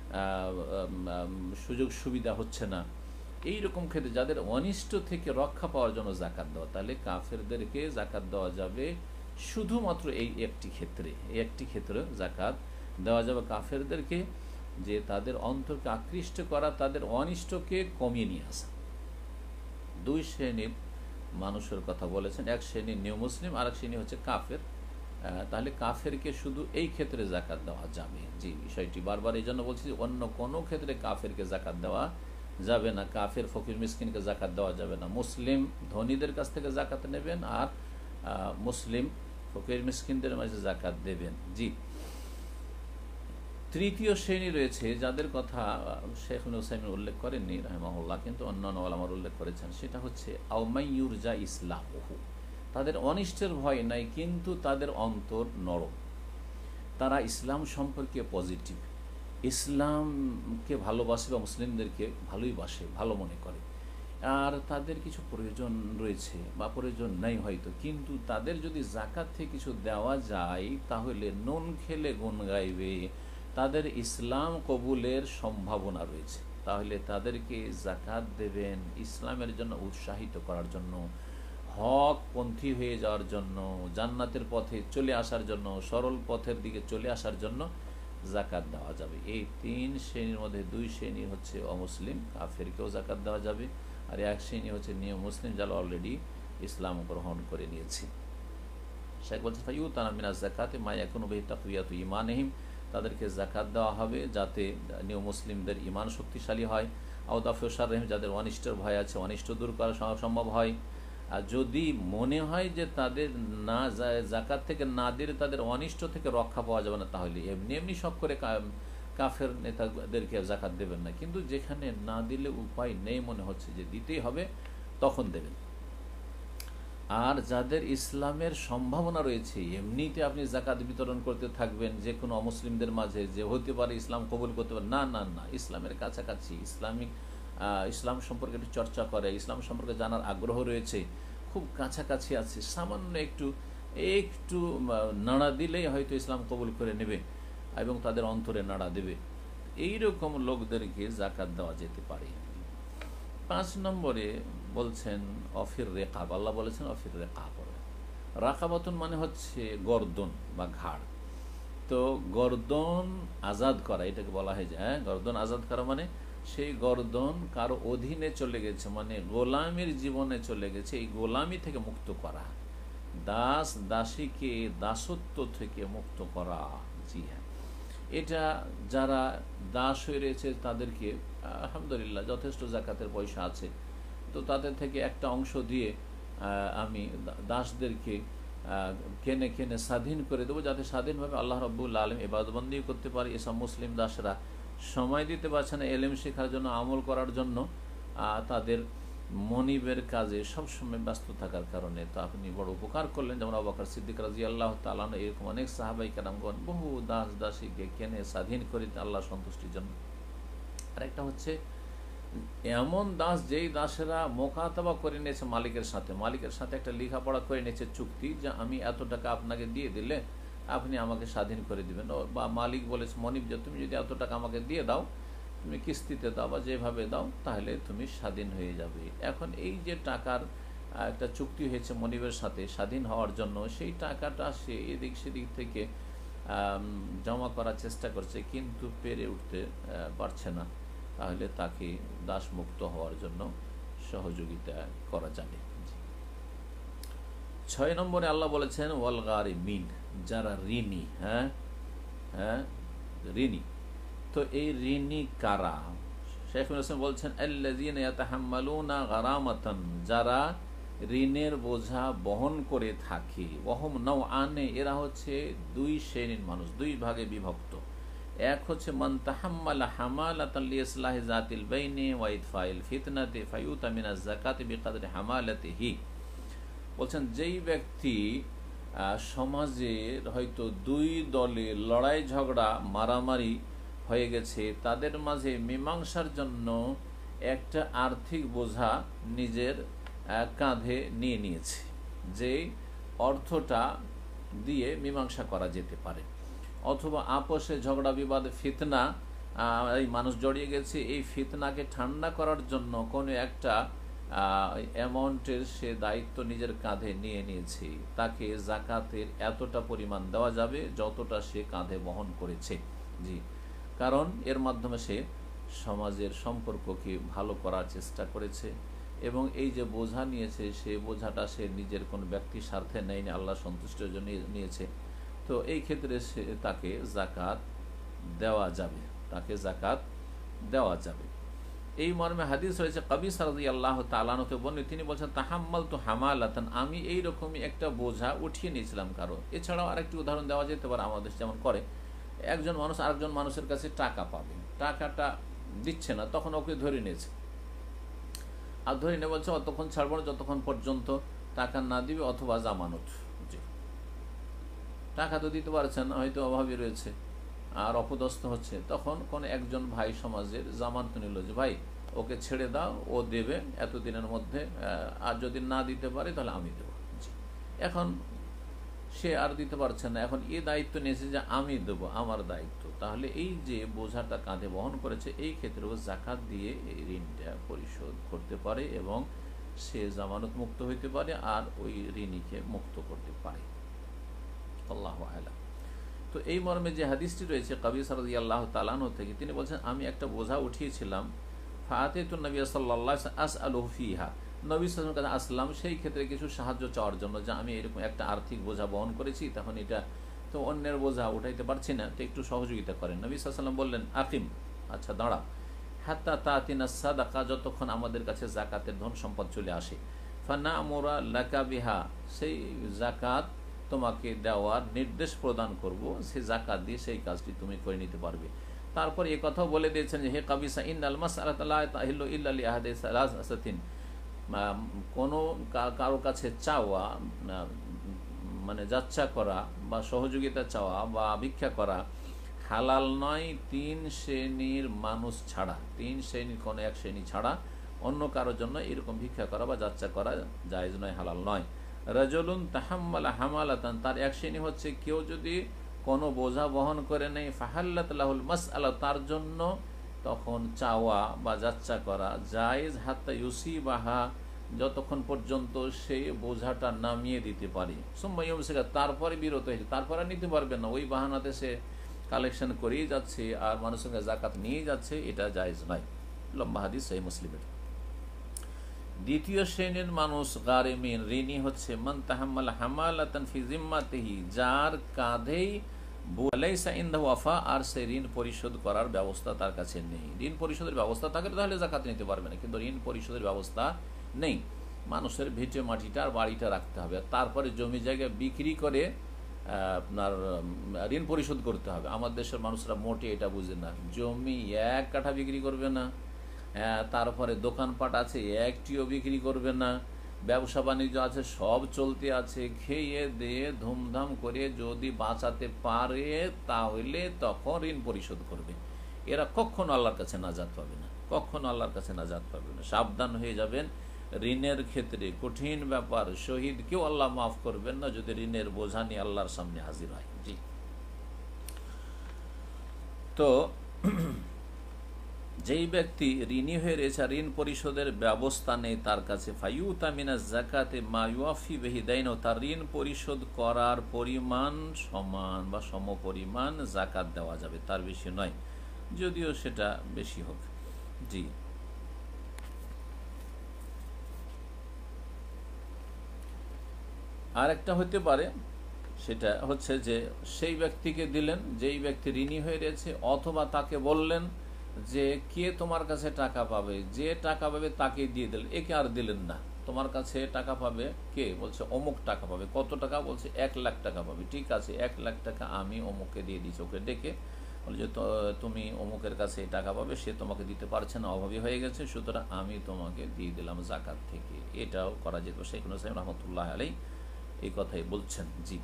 সুযোগ সুবিধা হচ্ছে না। এই রকম ক্ষেত্রে যাদের অনিষ্ট থেকে রক্ষা পাওয়ার জন্য জাকাত দেওয়া, তাহলে কাফেরদেরকে জাকাত দেওয়া যাবে শুধুমাত্র এই একটি ক্ষেত্রে জাকাত দেওয়া যাবে কাফেরদেরকে, যে তাদের অন্তরকে আকৃষ্ট করা, তাদের অনিষ্টকে কমিয়ে নিয়ে আসা। দুই শ্রেণীর মানুষের কথা বলেছেন, এক শ্রেণী নিউ মুসলিম, আর এক শ্রেণী হচ্ছে কাফের। তাহলে কাফেরকে শুধু এই ক্ষেত্রে জাকাত দেওয়া যাবে। যে বিষয়টি বারবার এই জন্য বলছি, অন্য কোনো ক্ষেত্রে কাফেরকে জাকাত দেওয়া যাবে না, কাফের ফকির মিসকিনকে জাকাত দেওয়া যাবে না। মুসলিম ধনীদের কাছ থেকে জাকাত নেবেন, আর মুসলিম ফকির মিসকিনদের মাঝে জাকাত দেবেন। জি, তৃতীয় শ্রেণী রয়েছে যাদের কথা শেখ নুসাইমিন উল্লেখ করেননি রাহিমাহুল্লাহ, কিন্তু অন্যান্য ওলামার উল্লেখ করেছেন। সেটা হচ্ছে আওমাইয়ুরজা ইসলামহু, তাদের অনিষ্টের ভয় নাই, কিন্তু তাদের অন্তর নরম, তারা ইসলাম সম্পর্কে পজিটিভ, ইসলামকে ভালোবাসে বা মুসলিমদেরকে ভালোই বাসে, ভালো মনে করে, আর তাদের কিছু প্রয়োজন রয়েছে বা প্রয়োজন নেই হয়তো, কিন্তু তাদের যদি জাকাত থেকে কিছু দেওয়া যায় তাহলে নুন খেলে গুণ গাইবে, তাদের ইসলাম কবুলের সম্ভাবনা রয়েছে, তাহলে তাদেরকে জাকাত দেবেন ইসলামের জন্য উৎসাহিত করার জন্য, হকপন্থী হয়ে যাওয়ার জন্য, জান্নাতের পথে চলে আসার জন্য, সরল পথের দিকে চলে আসার জন্য জাকাত দেওয়া যাবে। এই 3 শ্রেণীর মধ্যে 2 শ্রেণী হচ্ছে অমুসলিম, কাফেরকেও জাকাত দেওয়া যাবে, আর 1 শ্রেণী হচ্ছে নিয়ম মুসলিম, যারা অলরেডি ইসলাম গ্রহণ করে নিয়েছে। শেখ বলছে ফাইউতানা মিনাজ যাকাতে মা ইয়াকুনু বিহি তাকওয়াতু ঈমানিহিম, তাদেরকে জাকাত দেওয়া হবে যাতে নিয়ম মুসলিমদের ঈমান শক্তিশালী হয়, আও দাফউ শাররিহিম, যাদের অনিষ্টের ভয় আছে, অনিষ্ট দূর করা সম্ভব হয়। আর যদি মনে হয় যে তাদের না জাকাত থেকে না দিলে তাদের অনিষ্ট থেকে রক্ষা পাওয়া যাবে না, তাহলে এমনি এমনি শখ করে কাফের নেতাদেরকে জাকাত দেবেন না, কিন্তু যেখানে না দিলে উপায় নেই মনে হচ্ছে যে দিতেই হবে, তখন দেবেন। আর যাদের ইসলামের সম্ভাবনা রয়েছে, এমনিতে আপনি জাকাত বিতরণ করতে থাকবেন যে কোনো অমুসলিমদের মাঝে, যে হতে পারে ইসলাম কবুল করতে পারে, না না না, ইসলামের কাছাকাছি, ইসলাম সম্পর্কে একটু চর্চা করে, ইসলাম সম্পর্কে জানার আগ্রহ রয়েছে, খুব কাছাকাছি আছে, সামান্য একটু একটু নাড়া দিলেই হয়তো ইসলাম কবুল করে নেবে এবং তাদের অন্তরে নাড়া দেবে, এইরকম লোকদেরকে জাকাত দেওয়া যেতে পারে। 5 নম্বরে বলছেন অফির রেকাব, আল্লাহ বলেছেন অফির রেকাব, রাকাবাতুন মানে হচ্ছে গর্দন বা ঘাড়, তো গর্দন আজাদ করা এটাকে বলা হয় যে, গর্দন আজাদ করা মানে সেই গর্দন কারো অধীনে চলে গেছে, মানে গোলামির জীবনে চলে গেছে, এই গোলামি থেকে মুক্ত করা, দাস দাসীকে দাসত্ব থেকে মুক্ত করা। জি হ্যাঁ, এটা যারা দাস হয়ে রয়েছে তাদেরকে আলহামদুলিল্লাহ যথেষ্ট জাকাতের পয়সা আছে, তো তাদের থেকে একটা অংশ দিয়ে আমি দাসদেরকে কেনে কেনে স্বাধীন করে দেবো, যাতে স্বাধীনভাবে আল্লাহ রাব্বুল আলামিন ইবাদতবন্দি করতে পারে। এসব মুসলিম দাসরা সময় দিতে পারছে না এলেম শেখার জন্য, আমল করার জন্য, তাদের মনিবের কাজে সবসময় ব্যস্ত থাকার কারণে, তো আপনি বড় উপকার করলেন। যেমন আবু বকর সিদ্দিক রাদিয়াল্লাহু তাআলা আনহু, এরকম অনেক সাহাবায়ে কেরামগণ বহু দাস দাসীকে কেনে স্বাধীন করে আল্লাহ সন্তুষ্টির জন্য। আরেকটা হচ্ছে এমন দাস যেই দাসেরা মোকাতাবা করে নিয়েছে মালিকের সাথে একটা লেখাপড়া করে নিয়েছে চুক্তি, যে আমি এত টাকা আপনাকে দিয়ে দিলে আপনি আমাকে স্বাধীন করে দিবেন, বা মালিক বলেছে মনিব যে তুমি যদি এত টাকা আমাকে দিয়ে দাও, তুমি কিস্তিতে দাও বা যেভাবে দাও, তাহলে তুমি স্বাধীন হয়ে যাবে। এখন এই যে টাকার একটা চুক্তি হয়েছে মনিবের সাথে স্বাধীন হওয়ার জন্য, সেই টাকাটা সে এদিক সেদিক থেকে জমা করার চেষ্টা করছে, কিন্তু পেরে উঠতে পারছে না, তাহলে তাকে দাসমুক্ত হওয়ার জন্য সহযোগিতা করা যাবে। 6 নম্বরে আল্লাহ বলেছেন ওয়াল গারিমিন, যারা ঋণী, ঋণী, তো এই ঋণী কারা? শাইখুল ইসলাম বলছেন আল্লাযীনা ইয়াতাহাম্মালুনা গারামাতান, যারা ঋণের বোঝা বহন করে থাকে, ওয়াহুম নাওআনে, এরা হচ্ছে 2 শ্রেণীর মানুষ, 2 ভাগে বিভক্ত। এক হচ্ছে মান তাহাম্মালা হামালাতান লিইসলাহি যাতিল বাইনি ওয়া ইদফাইল ফিতনাতি ফায়ুতা মিনাজ যাকাতি বিকদরি হামালাতিহি, বলছেন যেই ব্যক্তি সমাজের হয়তো 2 দলে লড়াই ঝগড়া মারামারি হয়ে গেছে, তাদের মাঝে মীমাংসার জন্য একটা আর্থিক বোঝা নিজের কাঁধে নিয়ে নিয়েছে, যে অর্থটা দিয়ে মীমাংসা করা যেতে পারে, অথবা আপোষে ঝগড়া বিবাদ ফিতনা, এই মানুষ জড়িয়ে গেছে, এই ফিতনাকে ঠান্ডা করার জন্য কোনো একটা অ্যামাউন্টের সে দায়িত্ব নিজের কাঁধে নিয়ে নিয়েছে, তাকে জাকাতের এতটা পরিমাণ দেওয়া যাবে যতটা সে কাঁধে বহন করেছে। জি, কারণ এর মাধ্যমে সে সমাজের সম্পর্ককে ভালো করার চেষ্টা করেছে, এবং এই যে বোঝা নিয়েছে সে বোঝাটা সে নিজের কোনো ব্যক্তি স্বার্থে নেয়নি, আল্লাহ সন্তুষ্টির জন্য নিয়েছে, তো এই ক্ষেত্রে সে তাকে জাকাত দেওয়া যাবে, এই মর্মে হাদিস রয়েছে কবিস রাদিয়াল্লাহু তাআলা আনহু বর্ণিত, তিনি বলছেন তাহাম্মালতু হামালাতান, আমি এইরকমই একটা বোঝা উঠিয়ে নিয়েছিলাম কারো। এছাড়াও আরেকটি উদাহরণ দেওয়া যেতে পারে, আমাদের যেমন করে একজন মানুষ আরেকজন মানুষের কাছে টাকা পাবে, টাকাটা দিচ্ছে না, তখন ওকে ধরে নিয়েছে, আর ধরে নিয়ে বলছে অতক্ষণ ছাড়বো না যতক্ষণ পর্যন্ত টাকা না দিবে, অথবা জামানত। জি, টাকা তো দিতে পারছেন না, হয়তো অভাবী রয়েছে, আর অপদস্থ হচ্ছে, তখন কোন একজন ভাই সমাজের জামানত নিল যে ভাই ওকে ছেড়ে দাও, ও দেবে এতদিনের মধ্যে, আর যদি না দিতে পারে তাহলে আমি দেবো। এখন সে আর দিতে পারছে না, এখন এই দায়িত্ব নিয়েছে যে আমি দেবো, আমার দায়িত্ব, তাহলে এই যে বোঝাটা কাঁধে বহন করেছে এই ক্ষেত্রেও জাকাত দিয়ে এই ঋণটা পরিশোধ করতে পারে এবং সে জামানত মুক্ত হইতে পারে আর ওই ঋণীকে মুক্ত করতে পারে। আল্লাহু আ'লাম। তো এই মর্মে যে হাদিসটি রয়েছে কাবিসা রাদিয়াল্লাহু তাআলা আনহু থেকে, তিনি বলছেন আমি একটা বোঝা উঠিয়েছিলাম, ফাআতাইতুন নবী সাল্লাল্লাহু আলাইহি ওয়াসাল্লাম আসআলুহু ফিহা, নবী সাল্লাল্লাহু আলাইহি ওয়াসাল্লামের কাছে আসলাম সেই ক্ষেত্রে কিছু সাহায্য চাওয়ার জন্য, যে আমি এরকম একটা আর্থিক বোঝা বহন করেছি, তখন এটা তো অন্যের বোঝা উঠাইতে পারছি না, তো একটু সহযোগিতা করেন। নবী সাল্লাল্লাহু আলাইহি ওয়াসাল্লাম বললেন আকিম, আচ্ছা দাঁড়া, হাত্তা তাতিনা সাদাকা, যতক্ষণ আমাদের কাছে জাকাতের ধন সম্পদ চলে আসে, ফানা'মুরা লাকা বিহা, সেই জাকাত তোমাকে দেওয়ার নির্দেশ প্রদান করব, সে জাকাত দিয়ে সেই কাজটি তুমি করে নিতে পারবে। তারপর এ কথাও বলে দিয়েছেন যে হে কাবিসা ইন্নাল মাসআলাতা লা তাহিল্লু ইল্লা লিআহাদি সালাসাতিন, কোনো কারো কাছে চাওয়া, মানে যাচ্ছা করা বা সহযোগিতা চাওয়া বা ভিক্ষা করা হালাল নয় তিন শ্রেণীর মানুষ ছাড়া, তিন শ্রেণীর কোনো এক শ্রেণী ছাড়া অন্য কারোর জন্য এরকম ভিক্ষা করা বা যাচ্ছা করা জায়েজ নয়, হালাল নয়। রাজুলুন তাহাম্মালা হামালাতান, তার এক শ্রেণী হচ্ছে কেউ যদি কোনো বোঝা বহন করে নেই, ফাহাল্লাত লাহুল মাসআলা, তার জন্য তখন চাওয়া বা যাচ্ছা করা জায়েজ, হাত্তা ইউসিবাহা, যতক্ষণ পর্যন্ত সেই বোঝাটা নামিয়ে দিতে পারি, সুম্মা ইউমসিকা, তারপরে বিরত হয়েছে, তারপরে নিতে পারবে না, ওই বাহানাতে সে কালেকশন করেই যাচ্ছে আর মানুষের কাছে জাকাত নিয়ে যাচ্ছে, এটা জায়েজ নয়। লম্বা হাদিস সহিহ মুসলিমের। দ্বিতীয় শ্রেণীর মানুষ গারিমিন, ঋণী হচ্ছে মান তাহাম্মাল হামালাতান ফি জিম্মাতিহি, যার কাঁধেই লাইসা ইনদাহু ওয়াফা, আর সে ঋণ পরিশোধ করার ব্যবস্থা তার কাছে নেই। ঋণ পরিশোধের ব্যবস্থা থাকলে তাহলে জাকাত নিতে পারবে না, কিন্তু ঋণ পরিশোধের ব্যবস্থা নেই। মানুষের ভিটে মাটিটা আর বাড়িটা রাখতে হবে, তারপরে জমি জায়গা বিক্রি করে আপনার ঋণ পরিশোধ করতে হবে। আমার দেশের মানুষরা মোটে এটা বুঝে না, জমি এক কাঠা বিক্রি করবে না, তারপরে দোকানপাট আছে একটিও বিক্রি করবে না, ব্যবসা বাণিজ্য আছে সব চলতে আছে, খেয়ে দিয়ে ধুমধাম করে যদি বাঁচাতে পারে তাহলে তখন ঋণ পরিশোধ করবে। এরা কখনো আল্লাহর কাছে নাজাত পাবে না, কখনো আল্লাহর কাছে নাজাত পাবে না। সাবধান হয়ে যাবেন, ঋণের ক্ষেত্রে কঠিন ব্যাপার, শহীদ কেউ আল্লাহ মাফ করবেন না যদি ঋণের বোঝা নিয়ে আল্লাহর সামনে হাজির হয়। জি, তো যেই ব্যক্তি ঋণী হয়ে রয়েছে, ঋণ পরিশোধের ব্যবস্থা নেই তার কাছে, ফায়ুতা মিনাজ যাকাতে মা ইউয়াফি বিহি দাইন, তার ঋণ পরিশোধ করার পরিমাণ সমান বা সমপরিমাণ যাকাত দেওয়া যাবে, তার বেশি নয়, যদিও সেটা বেশি হোক। জি, আর একটা হতে পারে, সেটা হচ্ছে যে সেই ব্যক্তিকে দিলেন যেই ব্যক্তি ঋণী হয়ে রয়েছে, অথবা তাকে বললেন যে কে তোমার কাছে টাকা পাবে, যে টাকা পাবে তাকে দিয়ে দিলেন, একে আর দিলেন না। তোমার কাছে টাকা পাবে কে, বলছে অমুক টাকা পাবে, কত টাকা, বলছে 1,00,000 টাকা পাবে, ঠিক আছে 1,00,000 টাকা আমি অমুককে দিয়ে দিচ্ছি। ওকে ডেকে বলে যে তুমি অমুকের কাছে এই টাকা পাবে, সে তোমাকে দিতে পারছে না, অভাবী হয়ে গেছে, সুতরাং আমি তোমাকে দিয়ে দিলাম জাকাত থেকে, এটাও করা যেত। শেখ হুসাইন রহমতুল্লাহ আলাই এই কথাই বলছেন। জি,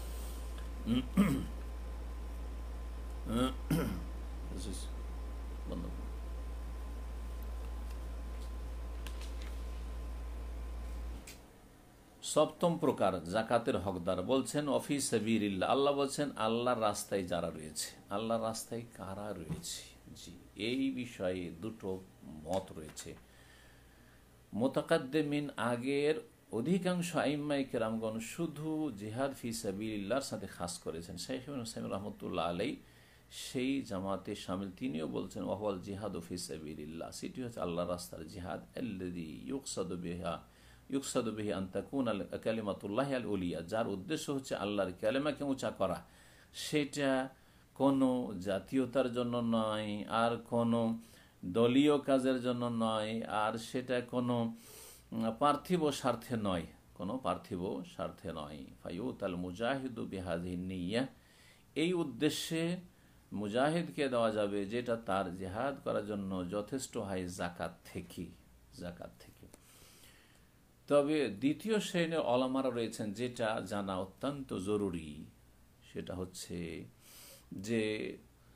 সপ্তম প্রকার জাকাতের হকদার, বলছেন অফি সাবিলিল্লাহ, আল্লাহ বলছেন আল্লাহর রাস্তায় যারা রয়েছে, আল্লাহর রাস্তায় কারা রয়েছে। জি, এই বিষয়ে দুটো মত রয়েছে। মুতাকাদ্দিমিন, আগের অধিকাংশ আইম্মায়ে কেরামগণ শুধু জিহাদ ফি সাবিলিল্লাহর সাথে খাস করেছেন। শেখ হুসাইন রহমতুল্লাহ আলাই সেই জামাতে শামিল, তিনিও বলছেন ওয়াহুয়াল জিহাদু ফি সাবিলিল্লাহ, সেটি হচ্ছে আল্লাহর রাস্তার জিহাদ, আল্লাযী ইউকসাদু বিহি আন তাকুনা কালিমাতুল্লাহি আল উলিয়া, যার উদ্দেশ্য হচ্ছে আল্লাহর কালেমাকে উঁচা করা। সেটা কোনো জাতীয়তার জন্য নয়, আর কোনো দলীয় কাজের জন্য নয়, আর সেটা কোনো পার্থিব স্বার্থে নয়, কোনো পার্থিব স্বার্থে নয়। ফায়ুতাল মুজাহিদু বিহাযিহি নিয়্যাহ, এই উদ্দেশ্যে মুজাহিদকে দেওয়া যাবে যেটা তার জিহাদ করার জন্য যথেষ্ট হয় জাকাত থেকে, জাকাত থেকে। তবে দ্বিতীয় শ্রেণীর ওলামারা রয়েছেন, যেটা জানা অত্যন্ত জরুরি, সেটা হচ্ছে যে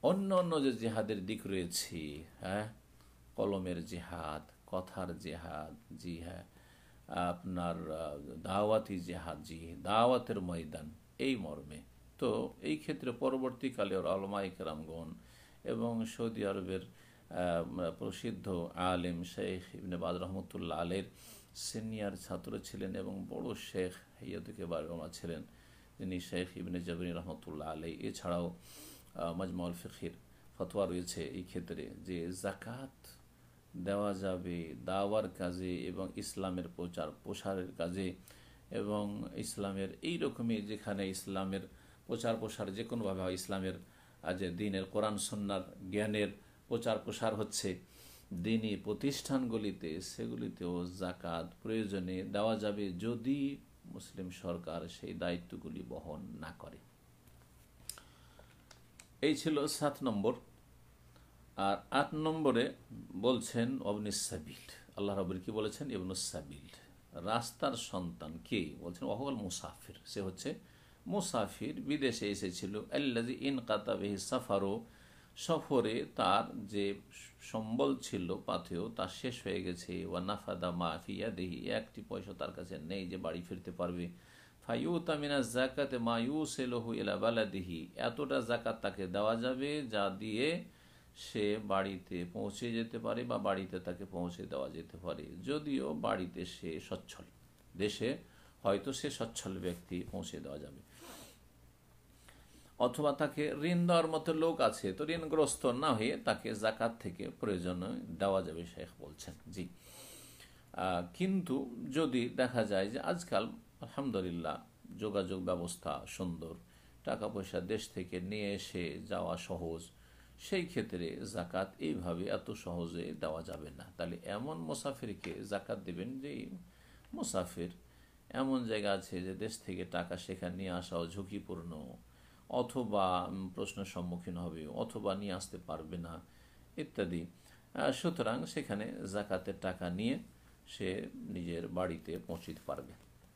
অন্য অন্য যে জিহাদের দিক রয়েছে, হ্যাঁ, কলমের জিহাদ, কথার জিহাদ, জি হ্যাঁ, আপনার দাওয়াতি জিহাদ, জি দাওয়াতের ময়দান, এই মর্মে। তো এই ক্ষেত্রে পরবর্তীকালে ওলামায়ে কেরামগণ এবং সৌদি আরবের প্রসিদ্ধ আলেম শেখ ইবনে বাজ রহমতুল্লাহ আলের সিনিয়র ছাত্র ছিলেন এবং বড় শেখ হিয়াতুকে বারগমা ছিলেন, যিনি শেখ ইবনে জাবরিন রহমতুল্লাহ আলাই। এছাড়াও মাজমাউল ফিকহির ফতোয়া রয়েছে এই ক্ষেত্রে যে জাকাত দেওয়া যাবে দাওয়ার কাজে এবং ইসলামের প্রচার প্রসারের কাজে, এবং ইসলামের এই রকমই যেখানে ইসলামের প্রচার প্রসার যে কোনোভাবে হয়, ইসলামের যে দিনের কোরআন সুন্নাহর জ্ঞানের প্রচার প্রসার হচ্ছে দিনী প্রতিষ্ঠানগুলিতে, সেগুলিতেও জাকাত প্রয়োজনে দেওয়া যাবে যদি মুসলিম সরকার সেই দায়িত্বগুলি বহন না করে। এই ছিল 7 নম্বর। আর 8 নম্বরে বলছেন অবনিস সাবিল। আল্লাহ রাব্বুল কি বলেছেন? ইবনুস সাবিল, রাস্তার সন্তান। কে বলছেন? ওয়াহুয়াল মুসাফির, সে হচ্ছে মুসাফির, বিদেশে এসেছিল। আল্লাযী ইনকাতা বিহি সাফারু, সফরে তার যে সম্বল ছিল পাথেয় তা শেষ হয়ে গেছে। ওয়া নাফাদা মা ফি ইয়াদিহি, একটি পয়সা তার কাছে নেই যে বাড়ি ফিরতে পারবে। ফায়ুতা মিনাজ যাকাতে মা ইউসিলুহু ইলা বালাদিহি, এতটা যাকাত তাকে দেওয়া যাবে যা দিয়ে সে বাড়িতে পৌঁছে যেতে পারে বা বাড়িতে তাকে পৌঁছে দেওয়া যেতে পারে। যদিও বাড়িতে সে সচ্ছল, দেশে হয়তো সে সচ্ছল ব্যক্তি, পৌঁছে দেওয়া যাবে। অথবা তাকে ঋণ দেওয়ার মতো লোক আছে, তো ঋণগ্রস্ত না হয়ে তাকে জাকাত থেকে প্রয়োজনে দেওয়া যাবে, শেখ বলছেন। জি, কিন্তু যদি দেখা যায় যে আজকাল আলহামদুলিল্লাহ যোগাযোগ ব্যবস্থা সুন্দর, টাকা পয়সা দেশ থেকে নিয়ে এসে যাওয়া সহজ, সেই ক্ষেত্রে জাকাত এইভাবে এত সহজে দেওয়া যাবে না। তাহলে এমন মুসাফিরকে জাকাত দেবেন যে মুসাফির এমন জায়গা আছে যে দেশ থেকে টাকা সেখানে নিয়ে আসাও ঝুঁকিপূর্ণ, অথবা প্রশ্নের সম্মুখীন হবে, অথবা নিয়ে আসতে পারবে না ইত্যাদি। সুতরাং সেখানে জাকাতের টাকা নিয়ে সে নিজের বাড়িতে পৌঁছতে পারবে।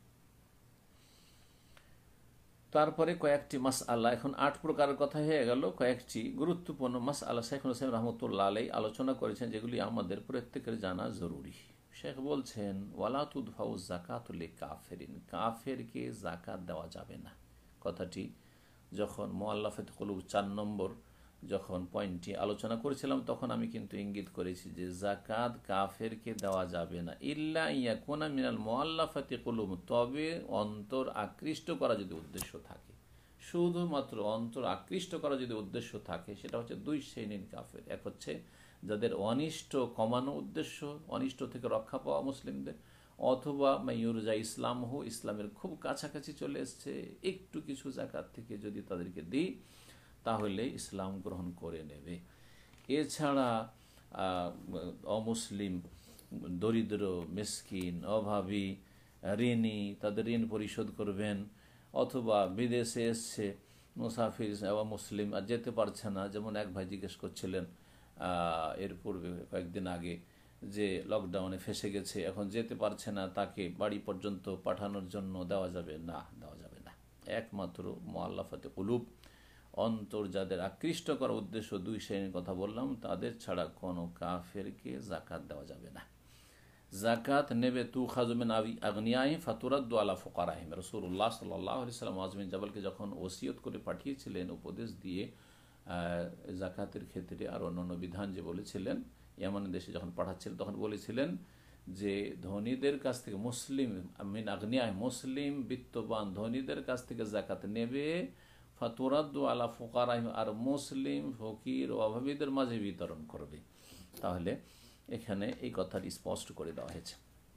তারপরে কয়েকটি মাসআলা, এখন 8 প্রকারের কথা হয়ে গেল, কয়েকটি গুরুত্বপূর্ণ মাসআলা শেখ হোসেন রহমতুল্লাহ আলাই আলোচনা করেছেন, যেগুলি আমাদের প্রত্যেকের জানা জরুরি। শেখ বলছেন ওয়ালা তুদফাউ যাকাতু লিকাফিরিন, কাফেরকে যাকাত দেওয়া যাবে না। কথাটি যখন মুআল্লাফাত কুলুব 4 নম্বর যখন পয়েন্টটি আলোচনা করেছিলাম, তখন আমি কিন্তু ইঙ্গিত করেছি যে যাকাত কাফেরকে দেওয়া যাবে না, ইল্লা ইয়াকুনা মিনাল মুআল্লাফাতি কুলুব, তবে অন্তর আকৃষ্ট করা যদি উদ্দেশ্য থাকে, শুধুমাত্র অন্তর আকৃষ্ট করা যদি উদ্দেশ্য থাকে, সেটা হচ্ছে 2 শ্রেণীর কাফের। এক হচ্ছে যাদের অনিষ্ট কমানো উদ্দেশ্য, অনিষ্ট থেকে রক্ষা পাওয়া মুসলিমদের, অথবা মাইয়ুরজা ইসলাম হো, ইসলামের খুব কাছাকাছি চলে এসছে, একটু কিছু জাকাত থেকে যদি তাদেরকে দিই তাহলে ইসলাম গ্রহণ করে নেবে। এছাড়া অমুসলিম, দরিদ্র, মিসকিন, অভাবী, ঋণী, তাদের ঋণ পরিশোধ করবেন, অথবা বিদেশে এসছে মুসাফির মুসলিম আর যেতে পারছে না। যেমন এক ভাই জিজ্ঞেস করছিলেন এর পূর্বে কয়েকদিন আগে যে লকডাউনে ফেসে গেছে, এখন যেতে পারছে না, তাকে বাড়ি পর্যন্ত পাঠানোর জন্য দেওয়া যাবে না? দেওয়া যাবে না। একমাত্র মুআল্লাফাতে কুলুব, অন্তর যাদের আকৃষ্ট করার উদ্দেশ্য, 2 শ্রেণীর কথা বললাম, তাদের ছাড়া কোনো কাফেরকে জাকাত দেওয়া যাবে না। জাকাত নেবে তুখাযু মিন আগনিয়াহিম ফাতুরাদ্দু আলা ফুকারাহিম। রাসূলুল্লাহ সাল্লাল্লাহু আলাইহি ওয়াসাল্লাম মুআয বিন জাবালকে যখন ওসিয়ত করে পাঠিয়েছিলেন, উপদেশ দিয়ে জাকাতের ক্ষেত্রে আর অন্যান্য বিধান যে বলেছিলেন, ইয়ামানের দেশে যখন পাঠাচ্ছিলেন তখন বলেছিলেন যে ধনীদের কাছ থেকে, মুসলিম মিন আগনিয়াহিম, মুসলিম বিত্তবান ধনীদের কাছ থেকে জাকাত নেবে, ফাতুরাদ্দু আলা ফুকারাহিম, আর মুসলিম ফকির ও অভাবীদের মাঝে বিতরণ করবে। তাহলে এখানে এই কথাটি স্পষ্ট করে দেওয়া হয়েছে।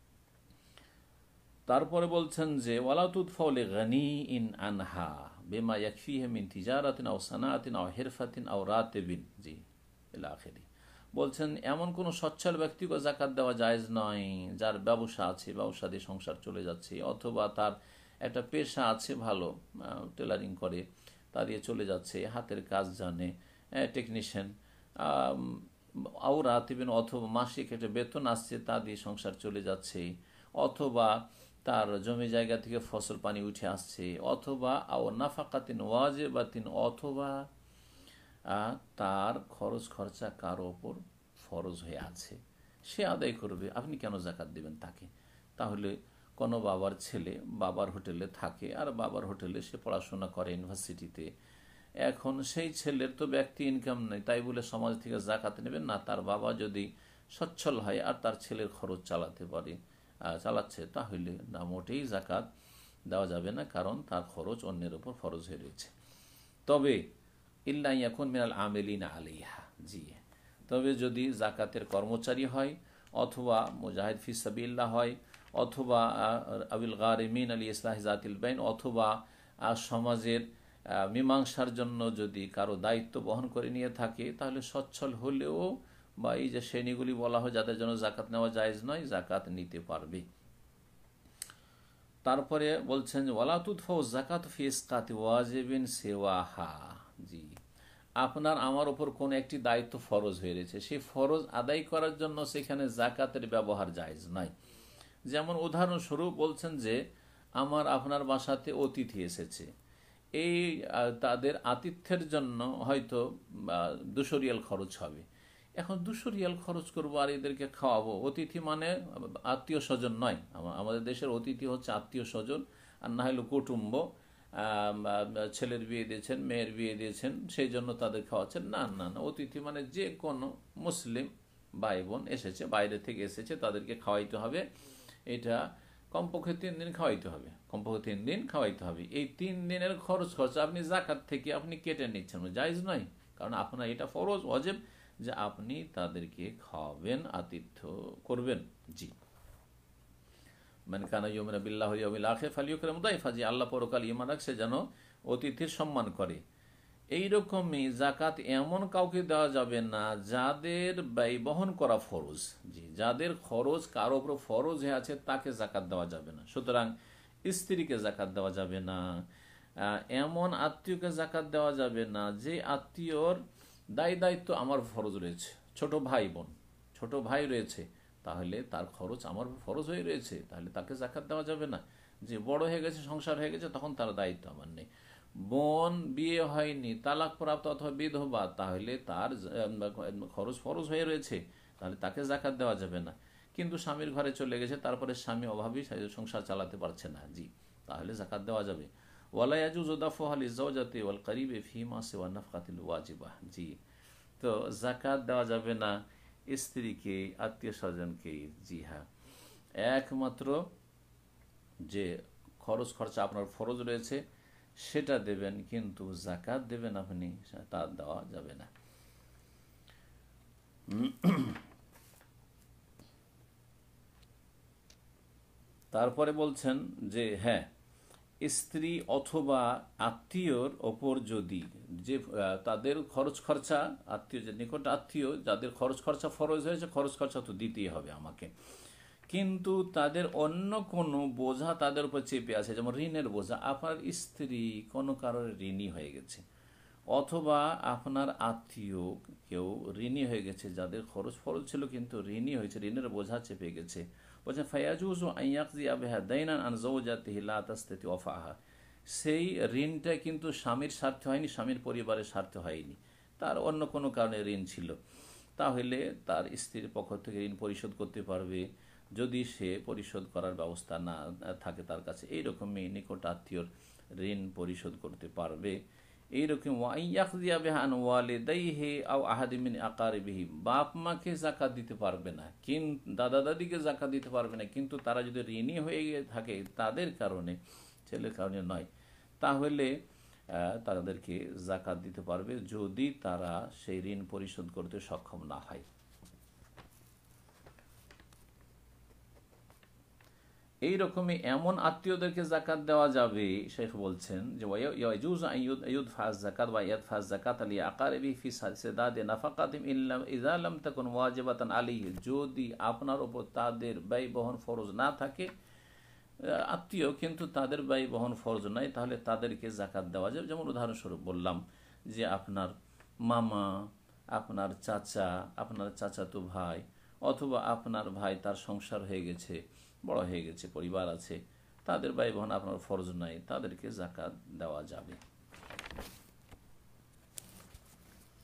তারপরে বলছেন যে ওয়ালা তুদফাউ লিগানিইন আনহা বিমা ইয়াকফিহি মিন তিজারাতিন আও সানাআতিন আও হিরফাতিন আও রাতিবিন, জি ইলা আখিরি। বলছেন এমন কোন সচ্ছল ব্যক্তিকে যাকাত দেওয়া জায়েজ নয় যার ব্যবসা আছে, ব্যবসা দিয়ে সংসার চলে যাচ্ছে, অথবা তার একটা পেশা আছে, ভালো টেলারিং করে, তা দিয়ে চলে যাচ্ছে, হাতের কাজ জানে, টেকনিশিয়ান, আও রাতিবিন, অথবা মাসিক একটা বেতন আসছে, তা দিয়ে সংসার চলে যাচ্ছে, অথবা তার জমি জায়গা থেকে ফসল পানি উঠে আসছে, অথবা আও নাফাকাতিন ওয়াজিবাতিন, অথবা তার খরচ খরচা কারো ওপর ফরজ হয়ে আছে, সে আদায় করবে, আপনি কেন জাকাত দেবেন তাকে? তাহলে কোনো বাবার ছেলে বাবার হোটেলে থাকে, আর বাবার হোটেলে সে পড়াশোনা করে ইউনিভার্সিটিতে, এখন সেই ছেলের তো ব্যক্তি ইনকাম নেই, তাই বলে সমাজ থেকে জাকাত নেবেন না? তার বাবা যদি সচ্ছল হয় আর তার ছেলের খরচ চালাতে পারে, চালাচ্ছে, তাহলে না, মোটেই জাকাত দেওয়া যাবে না, কারণ তার খরচ অন্যের ওপর ফরজ হয়ে রয়েছে। তবে ইল্লা ইয়াকুন মিনাল আমিলিনা আলাইহা, জি, তবে যদি জাকাতের কর্মচারী হয়, অথবা মুজাহিদ ফি সাবিলিল্লাহ হয়, অথবা আবিল গারিমিন আলী ইসলাহ জাতিল বাইন, অথবা সমাজের মীমাংসার জন্য যদি কারো দায়িত্ব বহন করে নিয়ে থাকে, তাহলে সচ্ছল হলেও বা এই যে শ্রেণীগুলি বলা হয় যাদের জন্য জাকাত নেওয়া জায়েজ নয়, জাকাত নিতে পারবে। তারপরে বলছেন ওয়ালা তুদফাউ যাকাত ফি ইসকাতি ওয়াজিবিন সিওয়াহা, জি, আপনার আমার ওপর কোন একটি দায়িত্ব ফরজ হয়ে রয়েছে, সেই ফরজ আদায় করার জন্য সেখানে জাকাতের ব্যবহার জায়েজ নয়। যেমন উদাহরণস্বরূপ বলছেন যে আমার আপনার বাসাতে অতিথি এসেছে, এই তাদের আতিথ্যের জন্য হয়তো 200 রিয়াল খরচ হবে। এখন 200 রিয়াল খরচ করবো আর এদেরকে খাওয়াবো। অতিথি মানে আত্মীয় স্বজন নয়, আমাদের দেশের অতিথি হচ্ছে আত্মীয় স্বজন, আর না হলো কুটুম্ব, ছেলের বিয়ে দিয়েছেন, মেয়ের বিয়ে দিয়েছেন, সেই জন্য তাদের খাওয়াচ্ছেন। না না না, অতিথি মানে যে কোনো মুসলিম ভাই বোন এসেছে, বাইরে থেকে এসেছে, তাদেরকে খাওয়াইতে হবে। এটা কমপক্ষে 3 দিন খাওয়াইতে হবে, কমপক্ষে 3 দিন খাওয়াইতে হবে। এই 3 দিনের খরচ আপনি জাকাত থেকে আপনি কেটে নিচ্ছেন, জায়েজ নয়, কারণ আপনার এটা ফরজ ওয়াজিব যে আপনি তাদেরকে খাওয়াবেন, আতিথ্য করবেন। জি, মান কানা ইউমিনু বিল্লাহি ওয়াল ইয়াউমিল আখির ফালিয়ুকরিম দাইফা, যে আল্লাহ পরকাল ঈমান রাখে যেন অতিথির সম্মান করে। এইরকমই জাকাত এমন কাউকে দেওয়া যাবে না যাদের ব্যয় বহন করা ফরজ, জি, যাদের খরচ কারো উপর ফরজ হয়ে আছে তাকে জাকাত দেওয়া যাবে না। সুতরাং স্ত্রীকে জাকাত দেওয়া যাবে না, এমন আত্মীয়কে জাকাত দেওয়া যাবে না যে আত্মীয়র দায়িত্ব আমার ফরজ রয়েছে। ছোট ভাই বোন, ছোট ভাই রয়েছে, তাহলে তার খরচ আমার ফরজ হয়ে রয়েছে, তাহলে তাকে জাকাত দেওয়া যাবে না। যে বড় হয়ে গেছে, সংসার হয়ে গেছে, তখন তার দায়িত্ব আমার নেই। বোন বিয়ে হয়নি, তালাক প্রাপ্ত অথবা বিধবা, তাহলে তার খরচ ফরজ হয়ে রয়েছে, তাহলে তাকে জাকাত দেওয়া যাবে না। কিন্তু স্বামীর ঘরে চলে গেছে, তারপরে স্বামী অভাবী, সংসার চালাতে পারছে না, জি, তাহলে জাকাত দেওয়া যাবে। ওয়ালা ইয়াজুজু দাফউহা লিজাওজাতি ওয়াল করিবি ফিমা সিওয়া নাফকাতিল ওয়াজিবা, জি, তো জাকাত দেওয়া যাবে না স্ত্রীকে, আত্মীয় স্বজনকে, জি হ্যাঁ, একমাত্র যে খরচ খরচা আপনার ফরজ রয়েছে সেটা দেবেন, কিন্তু জাকাত দেবেন আপনি, তা দেওয়া যাবে না। তারপরে বলছেন যে হ্যাঁ, স্ত্রী অথবা আত্মীয়র ওপর যদি যে তাদের খরচ খরচা, আত্মীয় যে নিকট আত্মীয় যাদের খরচ খরচা ফরজ হয়েছে, খরচ খরচা তো দিতেই হবে আমাকে, কিন্তু তাদের অন্য কোনো বোঝা তাদের উপর চেপে আছে, যেমন ঋণের বোঝা। আপনার স্ত্রী কোনো কারণে ঋণী হয়ে গেছে, অথবা আপনার আত্মীয় কেউ ঋণী হয়ে গেছে, যাদের খরচ ফরজ ছিল কিন্তু ঋণী হয়েছে, ঋণের বোঝা চেপে গেছে, বলছেন ফায়াজুজু আন ইয়াকযিয়া বিহা দাইনান আন যাওজাতিহি লা তাসতাতি ওয়াফাহা, সেই ঋণটা কিন্তু স্বামীর স্বার্থে হয়নি, স্বামীর পরিবারের স্বার্থে হয়নি, তার অন্য কোনো কারণে ঋণ ছিল, তাহলে তার স্ত্রীর পক্ষ থেকে ঋণ পরিশোধ করতে পারবে যদি সে পরিশোধ করার ব্যবস্থা না থাকে তার কাছে। এইরকমই নিকট আত্মীয়র ঋণ পরিশোধ করতে পারবে। এইরকম বাপ মাকে জাকাত দিতে পারবে না, কিন্তু দাদা দাদিকে জাকাত দিতে পারবে না, কিন্তু তারা যদি ঋণী হয়ে থাকে তাদের কারণে, ছেলের কারণে নয়, তাহলে তাদেরকে জাকাত দিতে পারবে যদি তারা সেই ঋণ পরিশোধ করতে সক্ষম না হয়। এইরকমই এমন আত্মীয়দেরকে জাকাত দেওয়া যাবে, শেখ বলছেন যে ইয়াজুজু আন ইউদফা যাকাত ওয়া ইয়াদফা যাকাত লি আকারিবি ফি সাদাদি নাফাকাতিম ইল্লা ইযা লাম তাকুন ওয়াজিবাতান আলাইহি, যদি আপনার উপর তাদের ব্যয় বহন ফরজ না থাকে, আত্মীয় কিন্তু তাদের ব্যয় বহন ফরজ নাই, তাহলে তাদেরকে জাকাত দেওয়া যাবে। যেমন উদাহরণস্বরূপ বললাম যে আপনার মামা, আপনার চাচা, আপনার চাচাতো ভাই, অথবা আপনার ভাই তার সংসার হয়ে গেছে, বড় হয়ে গেছে, পরিবার আছে, তাদের ব্যয় বহন আপনার ফরজ নাই, তাদেরকে জাকাত দেওয়া যাবে।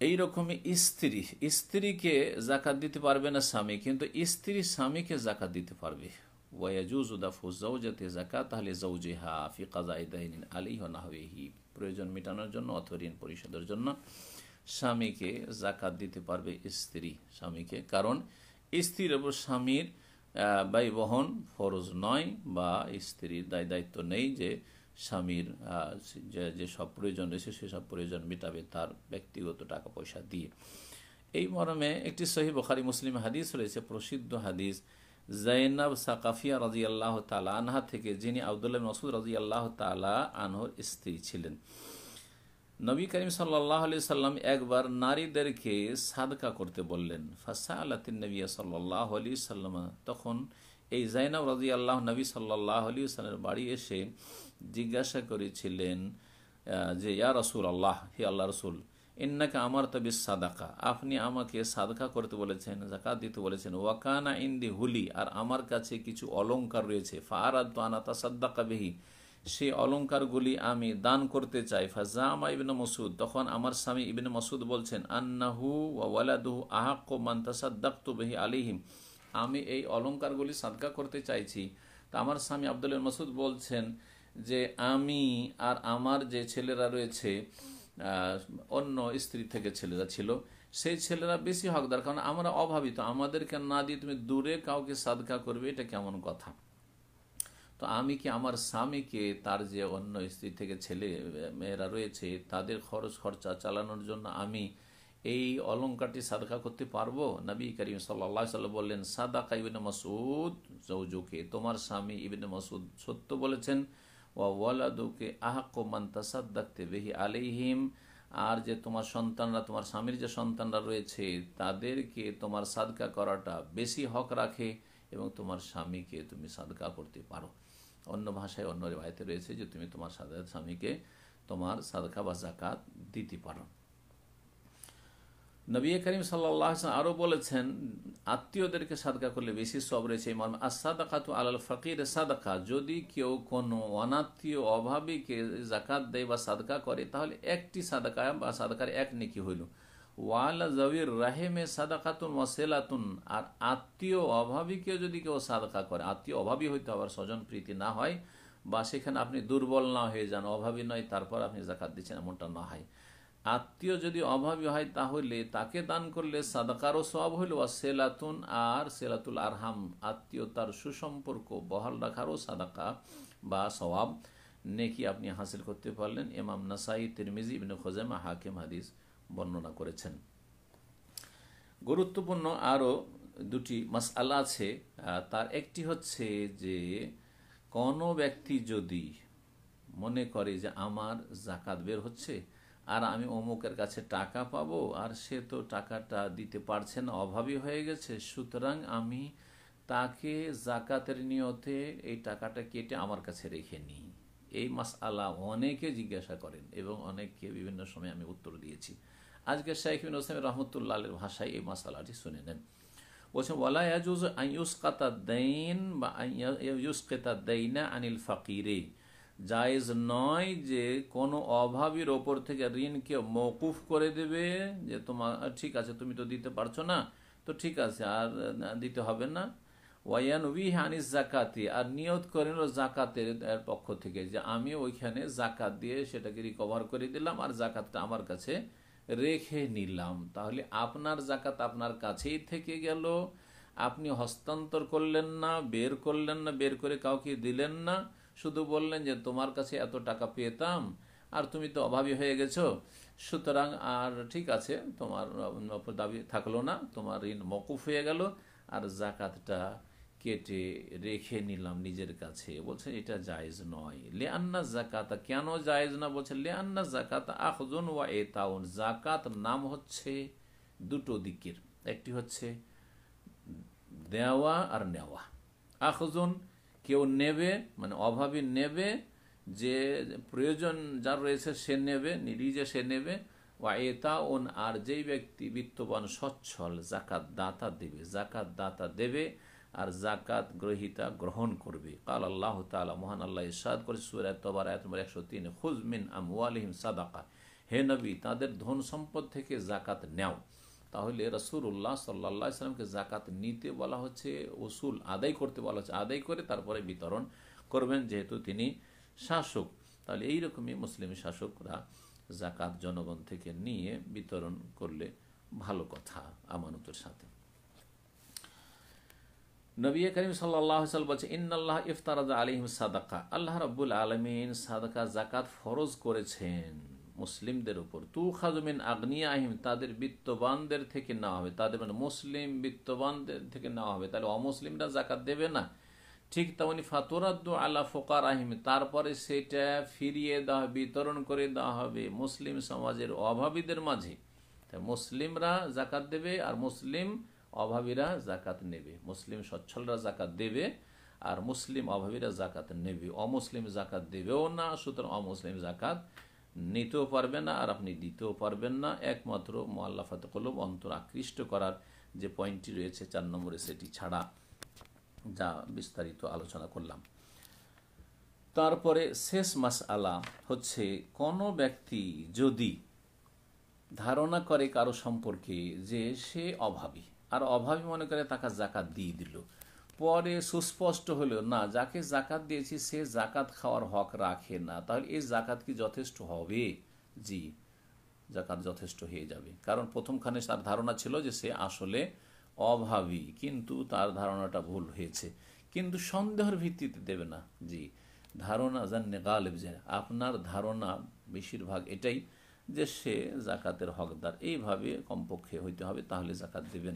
এই রকমই স্ত্রীকে জাকাত দিতে পারবে না স্বামী, কিন্তু স্ত্রী স্বামীকে জাকাত দিতে পারবে। ওয়ায়াজুজু দাফু যাওজাতি যাকাতাহা লিজাওজিহা ফি কাযাই দাইনিন আলাইহি ওয়া নাহবিহি, প্রয়োজন মেটানোর জন্য অথবা ঋণ পরিশোধের জন্য স্বামীকে জাকাত দিতে পারবে স্ত্রী স্বামীকে, কারণ স্ত্রীর উপর স্বামীর ব্যয় বহন ফরজ নয়, বা স্ত্রীর দায়িত্ব নেই যে স্বামীর যে সব প্রয়োজন রয়েছে সেসব প্রয়োজন মেটাবে তার ব্যক্তিগত টাকা পয়সা দিয়ে। এই মর্মে একটি সহিহ বুখারী মুসলিম হাদিস রয়েছে, প্রসিদ্ধ হাদিস, জাইনাব সাকাফিয়া রাদিয়াল্লাহু তাআলা আনহা থেকে, যিনি আব্দুল্লাহ ইবনে মাসউদ রাদিয়াল্লাহু তাআলা আনহুর স্ত্রী ছিলেন। নবী করিম সাল্লাল্লাহু আলাইহি সাল্লাম একবার নারীদেরকে সাদকা করতে বললেন। ফাসালাতিন নবী সাল্লাল্লাহু আলাইহি সাল্লাম, তখন এই জাইনাব রাদিয়াল্লাহু নবী সাল্লাল্লাহু আলাইহি সাল্লামের বাড়ি এসে জিজ্ঞাসা করেছিলেন যে ইয়া রাসূলুল্লাহ, হে আল্লাহ রাসূল, ইন্নাকা আমারতা বিস সাদাকা, আপনি আমাকে সাদকা করতে বলেছেন, যাকাত দিতে বলেছেন। ওয়া কানা ইনদি হুলি, আর আমার কাছে কিছু অলংকার রয়েছে। ফাআরাদতু আন আতাসাদ্দাকা বিহি, সেই অলংকারগুলি আমি দান করতে চাই। ফাজামা ইবনে মাসউদ, তখন আমার স্বামী ইবনে মাসউদ বলছেন, আন্নাহু ওয়া ওয়ালাদুহু আহাক্কু মান তাসাদ্দাকতু বিহি আলাইহিম, আমি এই অলংকারগুলি সাদকা করতে চাইছি। তা আমার স্বামী আব্দুল্লাহ ইবনে মাসউদ বলছেন যে আমি আর আমার যে ছেলেরা রয়েছে, অন্য স্ত্রী থেকে ছেলেরা ছিল, সেই ছেলেরা বেশি হকদার, কারণ আমরা অভাবিত, আমাদেরকে না দিয়ে তুমি দূরে কাউকে সাদকা করবে, এটা কেমন কথা? তো আমি কি আমার স্বামীকে তার যে অন্য স্ত্রী থেকে ছেলে মেয়েরা রয়েছে তাদের খরচ খরচা চালানোর জন্য আমি এই অলংকারটি সাদকা করতে পারবো? নবী করিম সাল্লাল্লাহু আলাইহি ওয়াসাল্লাম বললেন, সাদাকা ইবনে মাসউদ যাওজুকে, তোমার স্বামী ইবনে মাসউদ সত্য বলেছেন। ওয়া ওয়ালাদুকে আহাক্কু মান তাসাদ্দাকতে বিহি আলাইহিম, আর যে তোমার সন্তানরা, তোমার স্বামীর যে সন্তানরা রয়েছে তাদেরকে তোমার সাদকা করাটা বেশি হক রাখে, এবং তোমার স্বামীকে তুমি সাদকা করতে পারো। অন্য ভাষায় অন্য রিওয়ায়াতে রয়েছে যে তুমি তোমার স্বামীকে তোমার সাদকা বা যাকাত দিতে পারো। নবী করিম সাল্লাল্লাহু আলাইহি ওয়াসাল্লাম আরো বলেছেন, আত্মীয়দেরকে সাদকা করলে বেশি সওয়াব রয়েছে। এই মর্মে আস-সাদাকাতু আলাল ফাকির সাদাকা, যদি কেউ কোনো অনাত্মীয় অভাবীকে যাকাত দেয় বা সাদকা করে তাহলে একটি সাদকা বা সাদকার এক নেকি হইল। ওয়ালা জাওয়ির রাহিমে সাদাকাতুন ওয়া সিলাতুন, আর আত্মীয় অভাবীকে যদি কেউ সাদকা করে, আত্মীয় অভাবী হইতে আবার স্বজন প্রীতি না হয়, বা সেখানে আপনি দুর্বল না হয়ে যান, অভাবী নয় তারপর আপনি যাকাত দিচ্ছেন, এমনটা না হয়। আত্মীয় যদি অভাবী হয় তাহলে তাকে দান করলে সাদাকারও সওয়াব হইল, ওয়া সেলাতুন, আর সেলাতুল আরহাম, আত্মীয়তার সুসম্পর্ক বহাল রাখারও সাদাকা বা সওয়াব নেকি আপনি হাসিল করতে পারলেন। ইমাম নাসাই, তিরমিজি, ইবনে খুজাইমা, হাকিম হাদিস বর্ণনা করেছেন। গুরুত্বপূর্ণ আরও দুটি মাসআলা আছে, তার একটি হচ্ছে যে কোনো ব্যক্তি যদি মনে করে যে আমার যাকাত বের হচ্ছে আর আমি অমুকের কাছে টাকা পাবো, আর সে তো টাকাটা দিতে পারছে না, অভাবী হয়ে গেছে, সুতরাং আমি তাকে যাকাতের নিয়তে এই টাকাটা কেটে আমার কাছে রেখে নিই। এই মাসআলা অনেকে জিজ্ঞাসা করেন এবং অনেককে বিভিন্ন সময় আমি উত্তর দিয়েছি। আজকে শাইখ ইবনে উসাইমিন রাহমাতুল্লাহ আলাইহির ভাষায় এই মাসআলাটি শুনে নেন। বলছেন, ওয়ালা ইয়াজুজু আন ইউসকাতা দাইন বা আন ইউসকিতা দাইনা আনিল ফাকিরে, জায়েজ নয় যে কোনো অভাবীর ওপর থেকে ঋণকে মওকুফ করে দেবে, যে তোমার ঠিক আছে তুমি তো দিতে পারছো না, তো ঠিক আছে আর দিতে হবে না। ওয়ায়ানউবিহি আনিস যাকাতি, আর নিয়ত করেন যাকাতের পক্ষ থেকে যে আমি ওইখানে যাকাত দিয়ে সেটাকে রিকভার করে দিলাম আর যাকাতটা আমার কাছে রেখে নিলাম। তাহলে আপনার যাকাত আপনার কাছেই থেকে গেল, আপনি হস্তান্তর করলেন না, বের করলেন না, বের করে কাউকে দিলেন না, শুধু বললেন যে তোমার কাছে এত টাকা পেতাম আর তুমি তো অভাবী হয়ে গেছো, সুতরাং আর ঠিক আছে তোমার দাবি থাকলো না, তোমার ঋণ মওকুফ হয়ে গেল আর যাকাতটা কেটে রেখে নিলাম নিজের কাছে। বলছে এটা জায়েজ নয়। লিআন্না যাকাতা, কেন জায়েজ না? বলছে লিআন্না যাকাতা আখযুন ওয়া ইতাউন, যাকাত নাম হচ্ছে দুটো দিকের, একটি হচ্ছে দেওয়া আর নেওয়া। আখযুন কেউ নেবে, মানে অভাবী নেবে, যে প্রয়োজন যার রয়েছে সে নেবে, নিজে সে নেবে। ওয়া ইতাউন, আর যেই ব্যক্তি বিত্তবান সচ্ছল যাকাত দাতা দেবে, যাকাত দাতা দেবে আর যাকাত গ্রহীতা গ্রহণ করবে। কাল আল্লাহ তাআলা, মহান আল্লাহ ইরশাদ করেছে সূরা তাওবার আয়াত নম্বর 103, খুয মিন আমওয়ালিহিম সাদাকা, হে নবী, তাদের ধন সম্পদ থেকে জাকাত নেও। তাহলে রাসূলুল্লাহ সাল্লাল্লাহু আলাইহি ওয়াসাল্লামকে জাকাত নিতে বলা হচ্ছে, উসুল আদায় করতে বলা হচ্ছে, আদায় করে তারপরে বিতরণ করবেন, যেহেতু তিনি শাসক। তাহলে এইরকমই মুসলিম শাসকরা জাকাত জনগণ থেকে নিয়ে বিতরণ করলে ভালো কথা, আমানতের সাথে। নবী করিম সাল্লাল্লাহু আলাইহি ওয়াসাল্লাম বলছে, ইন্নাল্লাহ ইফতারাদা আলাইহিম সাদাকা, আল্লাহ রাব্বুল আলামিন সাদাকা জাকাত ফরজ করেছেন মুসলিমদের উপর। তুখাযু মিন আগনিয়াহিম, তাদের বিত্তবানদের থেকে নেওয়া হবে, তাদের মানে মুসলিম বিত্তবানদের থেকে নেওয়া হবে। তাহলে অমুসলিমরা জাকাত দেবে না। ঠিক তেমনি ফাতুরাদ্দু আলা ফুকারাহিম, তারপরে সেটা ফিরিয়ে দেওয়া, বিতরণ করে দেওয়া হবে মুসলিম সমাজের অভাবীদের মাঝে। মুসলিমরা জাকাত দেবে আর মুসলিম অভাবীরা জাকাত নেবে। মুসলিম সচ্ছলরা জাকাত দেবে আর মুসলিম অভাবীরা জাকাত নেবে। অমুসলিম জাকাত দেবেও না, সুতরাং অমুসলিম জাকাত নিতেও পারবে না আর আপনি দিতেও পারবেন না। একমাত্র মুআল্লাফাত কুলুব, অন্তর আকৃষ্ট করার যে পয়েন্টটি রয়েছে 4 নম্বরে, সেটি ছাড়া, যা বিস্তারিত আলোচনা করলাম। তারপরে শেষ মাসআলা হচ্ছে, কোনো ব্যক্তি যদি ধারণা করে কারো সম্পর্কে যে সে অভাবী, আর অভাবী মনে করে তাকে জাকাত দিয়ে দিল, পরে সুস্পষ্ট হলো না যাকে জাকাত দিয়েছি সে জাকাত খাওয়ার হক রাখে না, তাহলে এই জাকাত কি যথেষ্ট হবে? জি, জাকাত যথেষ্ট হয়ে যাবে। কারণ প্রথমখানে তার ধারণা ছিল যে সে আসলে অভাবী, কিন্তু তার ধারণাটা ভুল হয়েছে, কিন্তু সন্দেহের ভিত্তিতে দেবে না। জি, ধারণা জান্নে গালিব, যে আপনার ধারণা বেশিরভাগ এটাই যে সে জাকাতের হকদার, এইভাবে কমপক্ষে হইতে হবে, তাহলে জাকাত দেবেন।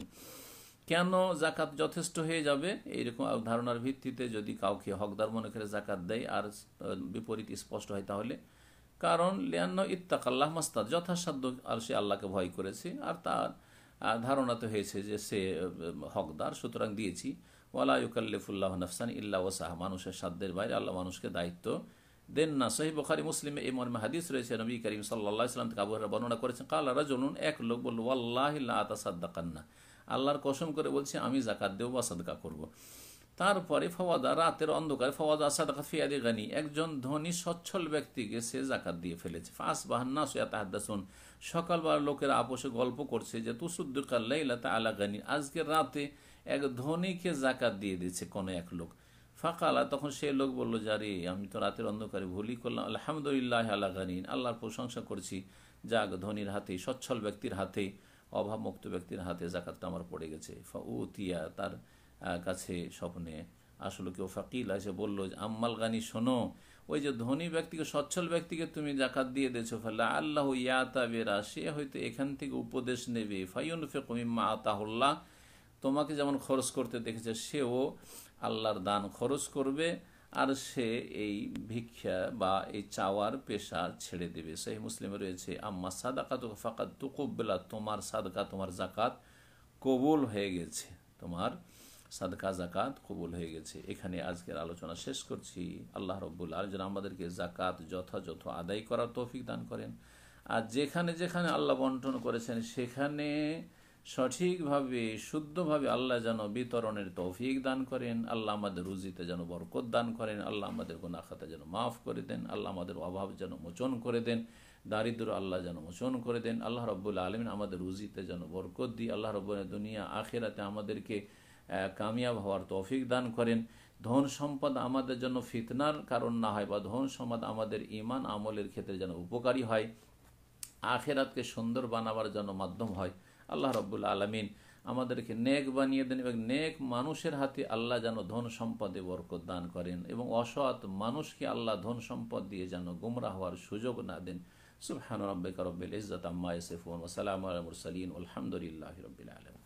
কেন জাকাত যথেষ্ট হয়ে যাবে? এইরকম ধারণার ভিত্তিতে যদি কাউকে হকদার মনে করে জাকাত দেয় আর বিপরীত স্পষ্ট হয়, তাহলে কারণ লিয়ান্ন ইত্তাকাল্লাহ মাস্তাদ, যথাসাধ্য আর সে আল্লাহকে ভয় করেছে, আর তার ধারণা তো হয়েছে যে সে হকদার, সুতরাং দিয়েছি। ওয়ালা ইউকাল্লিফুল্লাহু নাফসান ইল্লা ওয়াসাহা, মানুষের সাধ্যের বাইরে আল্লাহ মানুষকে দায়িত্ব দেন না। সহিহ বুখারী মুসলিমে এই মর্মে হাদিস রয়েছে, নবী করিম সাল্লাল্লাহু আলাইহি ওয়াসাল্লাম থেকে আবু হুরায়রা বর্ণনা করেছেন, কালা রাজুলুন, এক লোক বলল, ওয়াল্লাহি লা আতাসাদ্দাকান্না, আল্লাহর কসম করে বলছে আমি জাকাত দেব বা সাদকা করব। তারপরে ফওয়াদা, রাতের অন্ধকারে ফওয়াদা সাদাকা ফি ইয়াদি গানি, একজন ধনী সচ্ছল ব্যক্তিকে সে জাকাত দিয়ে ফেলেছে। ফাসবাহান নাসু ইয়াতাহাদ্দাসুন, সকালবেলা লোকেরা আপোষে গল্প করছে যে তুসুদ্দিকাল লাইলাতা আলা গানি, আজকে রাতে এক ধনীকে জাকাত দিয়ে দিয়েছে কোনো এক লোক। ফাকালা, তখন সে লোক বলল, যারে আমি তো রাতের অন্ধকারে ভুলই করলাম, আলহামদুলিল্লাহ আলা গানিন, আল্লাহর প্রশংসা করছি, যাক ধনীর হাতে, সচ্ছল ব্যক্তির হাতে, অভাবমুক্ত ব্যক্তির হাতে জাকাতটা আমার পড়ে গেছে। ফাউতিয়া, তার কাছে স্বপ্নে আসলে কেউ ফাকিল এসে বলল, আম্মাল গানি, শোনো, ওই যে ধনী ব্যক্তিকে, সচ্ছল ব্যক্তিকে তুমি জাকাত দিয়ে দিয়েছো, ফাল্লা আল্লাহ ইয়াতাবেরা, সে হয়তো এখান থেকে উপদেশ নেবে, ফায়ুনফিকু মিম্মা আতাহুল্লাহ, তোমাকে যেমন খরচ করতে দেখেছে সেও আল্লাহর দান খরচ করবে, আর সে এই ভিক্ষা বা এই চাওয়ার পেশা ছেড়ে দেবে। সহিহ মুসলিমে রয়েছে, আম্মা সাদাকাতু ফাকাদ তুকুব্বিলা, তোমার সাদকা, তোমার জাকাত কবুল হয়ে গেছে, তোমার সাদকা জাকাত কবুল হয়ে গেছে। এখানে আজকের আলোচনা শেষ করছি। আল্লাহ রাব্বুল আলামিন যেন আমাদেরকে জাকাত যথাযথ আদায় করার তৌফিক দান করেন, আর যেখানে যেখানে আল্লাহ বন্টন করেছেন সেখানে সঠিকভাবে শুদ্ধভাবে আল্লাহ যেন বিতরণের তৌফিক দান করেন। আল্লাহ আমাদের রুজিতে যেন বরকত দান করেন, আল্লাহ আমাদের গুনাহ খাতা যেন মাফ করে দেন, আল্লাহ আমাদের অভাব যেন মোচন করে দেন, দারিদ্র আল্লাহ যেন মোচন করে দেন। আল্লাহ রাব্বুল আলামিন আমাদের রুজিতে যেন বরকত দিয়ে আল্লাহ রাব্বুল দুনিয়া আখিরাতে আমাদেরকে কামিয়াব হওয়ার তৌফিক দান করেন। ধন সম্পদ আমাদের জন্য ফিতনার কারণ না হয়, বা ধন সম্পদ আমাদের ঈমান আমলের ক্ষেত্রে যেন উপকারী হয়, আখিরাতকে সুন্দর বানাবার জন্য মাধ্যম হয়। আল্লাহ রাব্বুল আলামিন আমাদেরকে নেক বানিয়ে দেন এবং নেক মানুষের হাতে আল্লাহ যেন ধন সম্পদে বরকত দান করেন, এবং অসৎ মানুষকে আল্লাহ ধন সম্পদ দিয়ে যেন গুমরাহ হওয়ার সুযোগ না দেন। সুবহান রাব্বিকা রব্বিল ইজ্জাতি আম্মা ইয়াসিফুন ওয়া সালামুন আলাল মুরসালিন ওয়ালহামদুলিল্লাহি রাব্বিল আলামিন।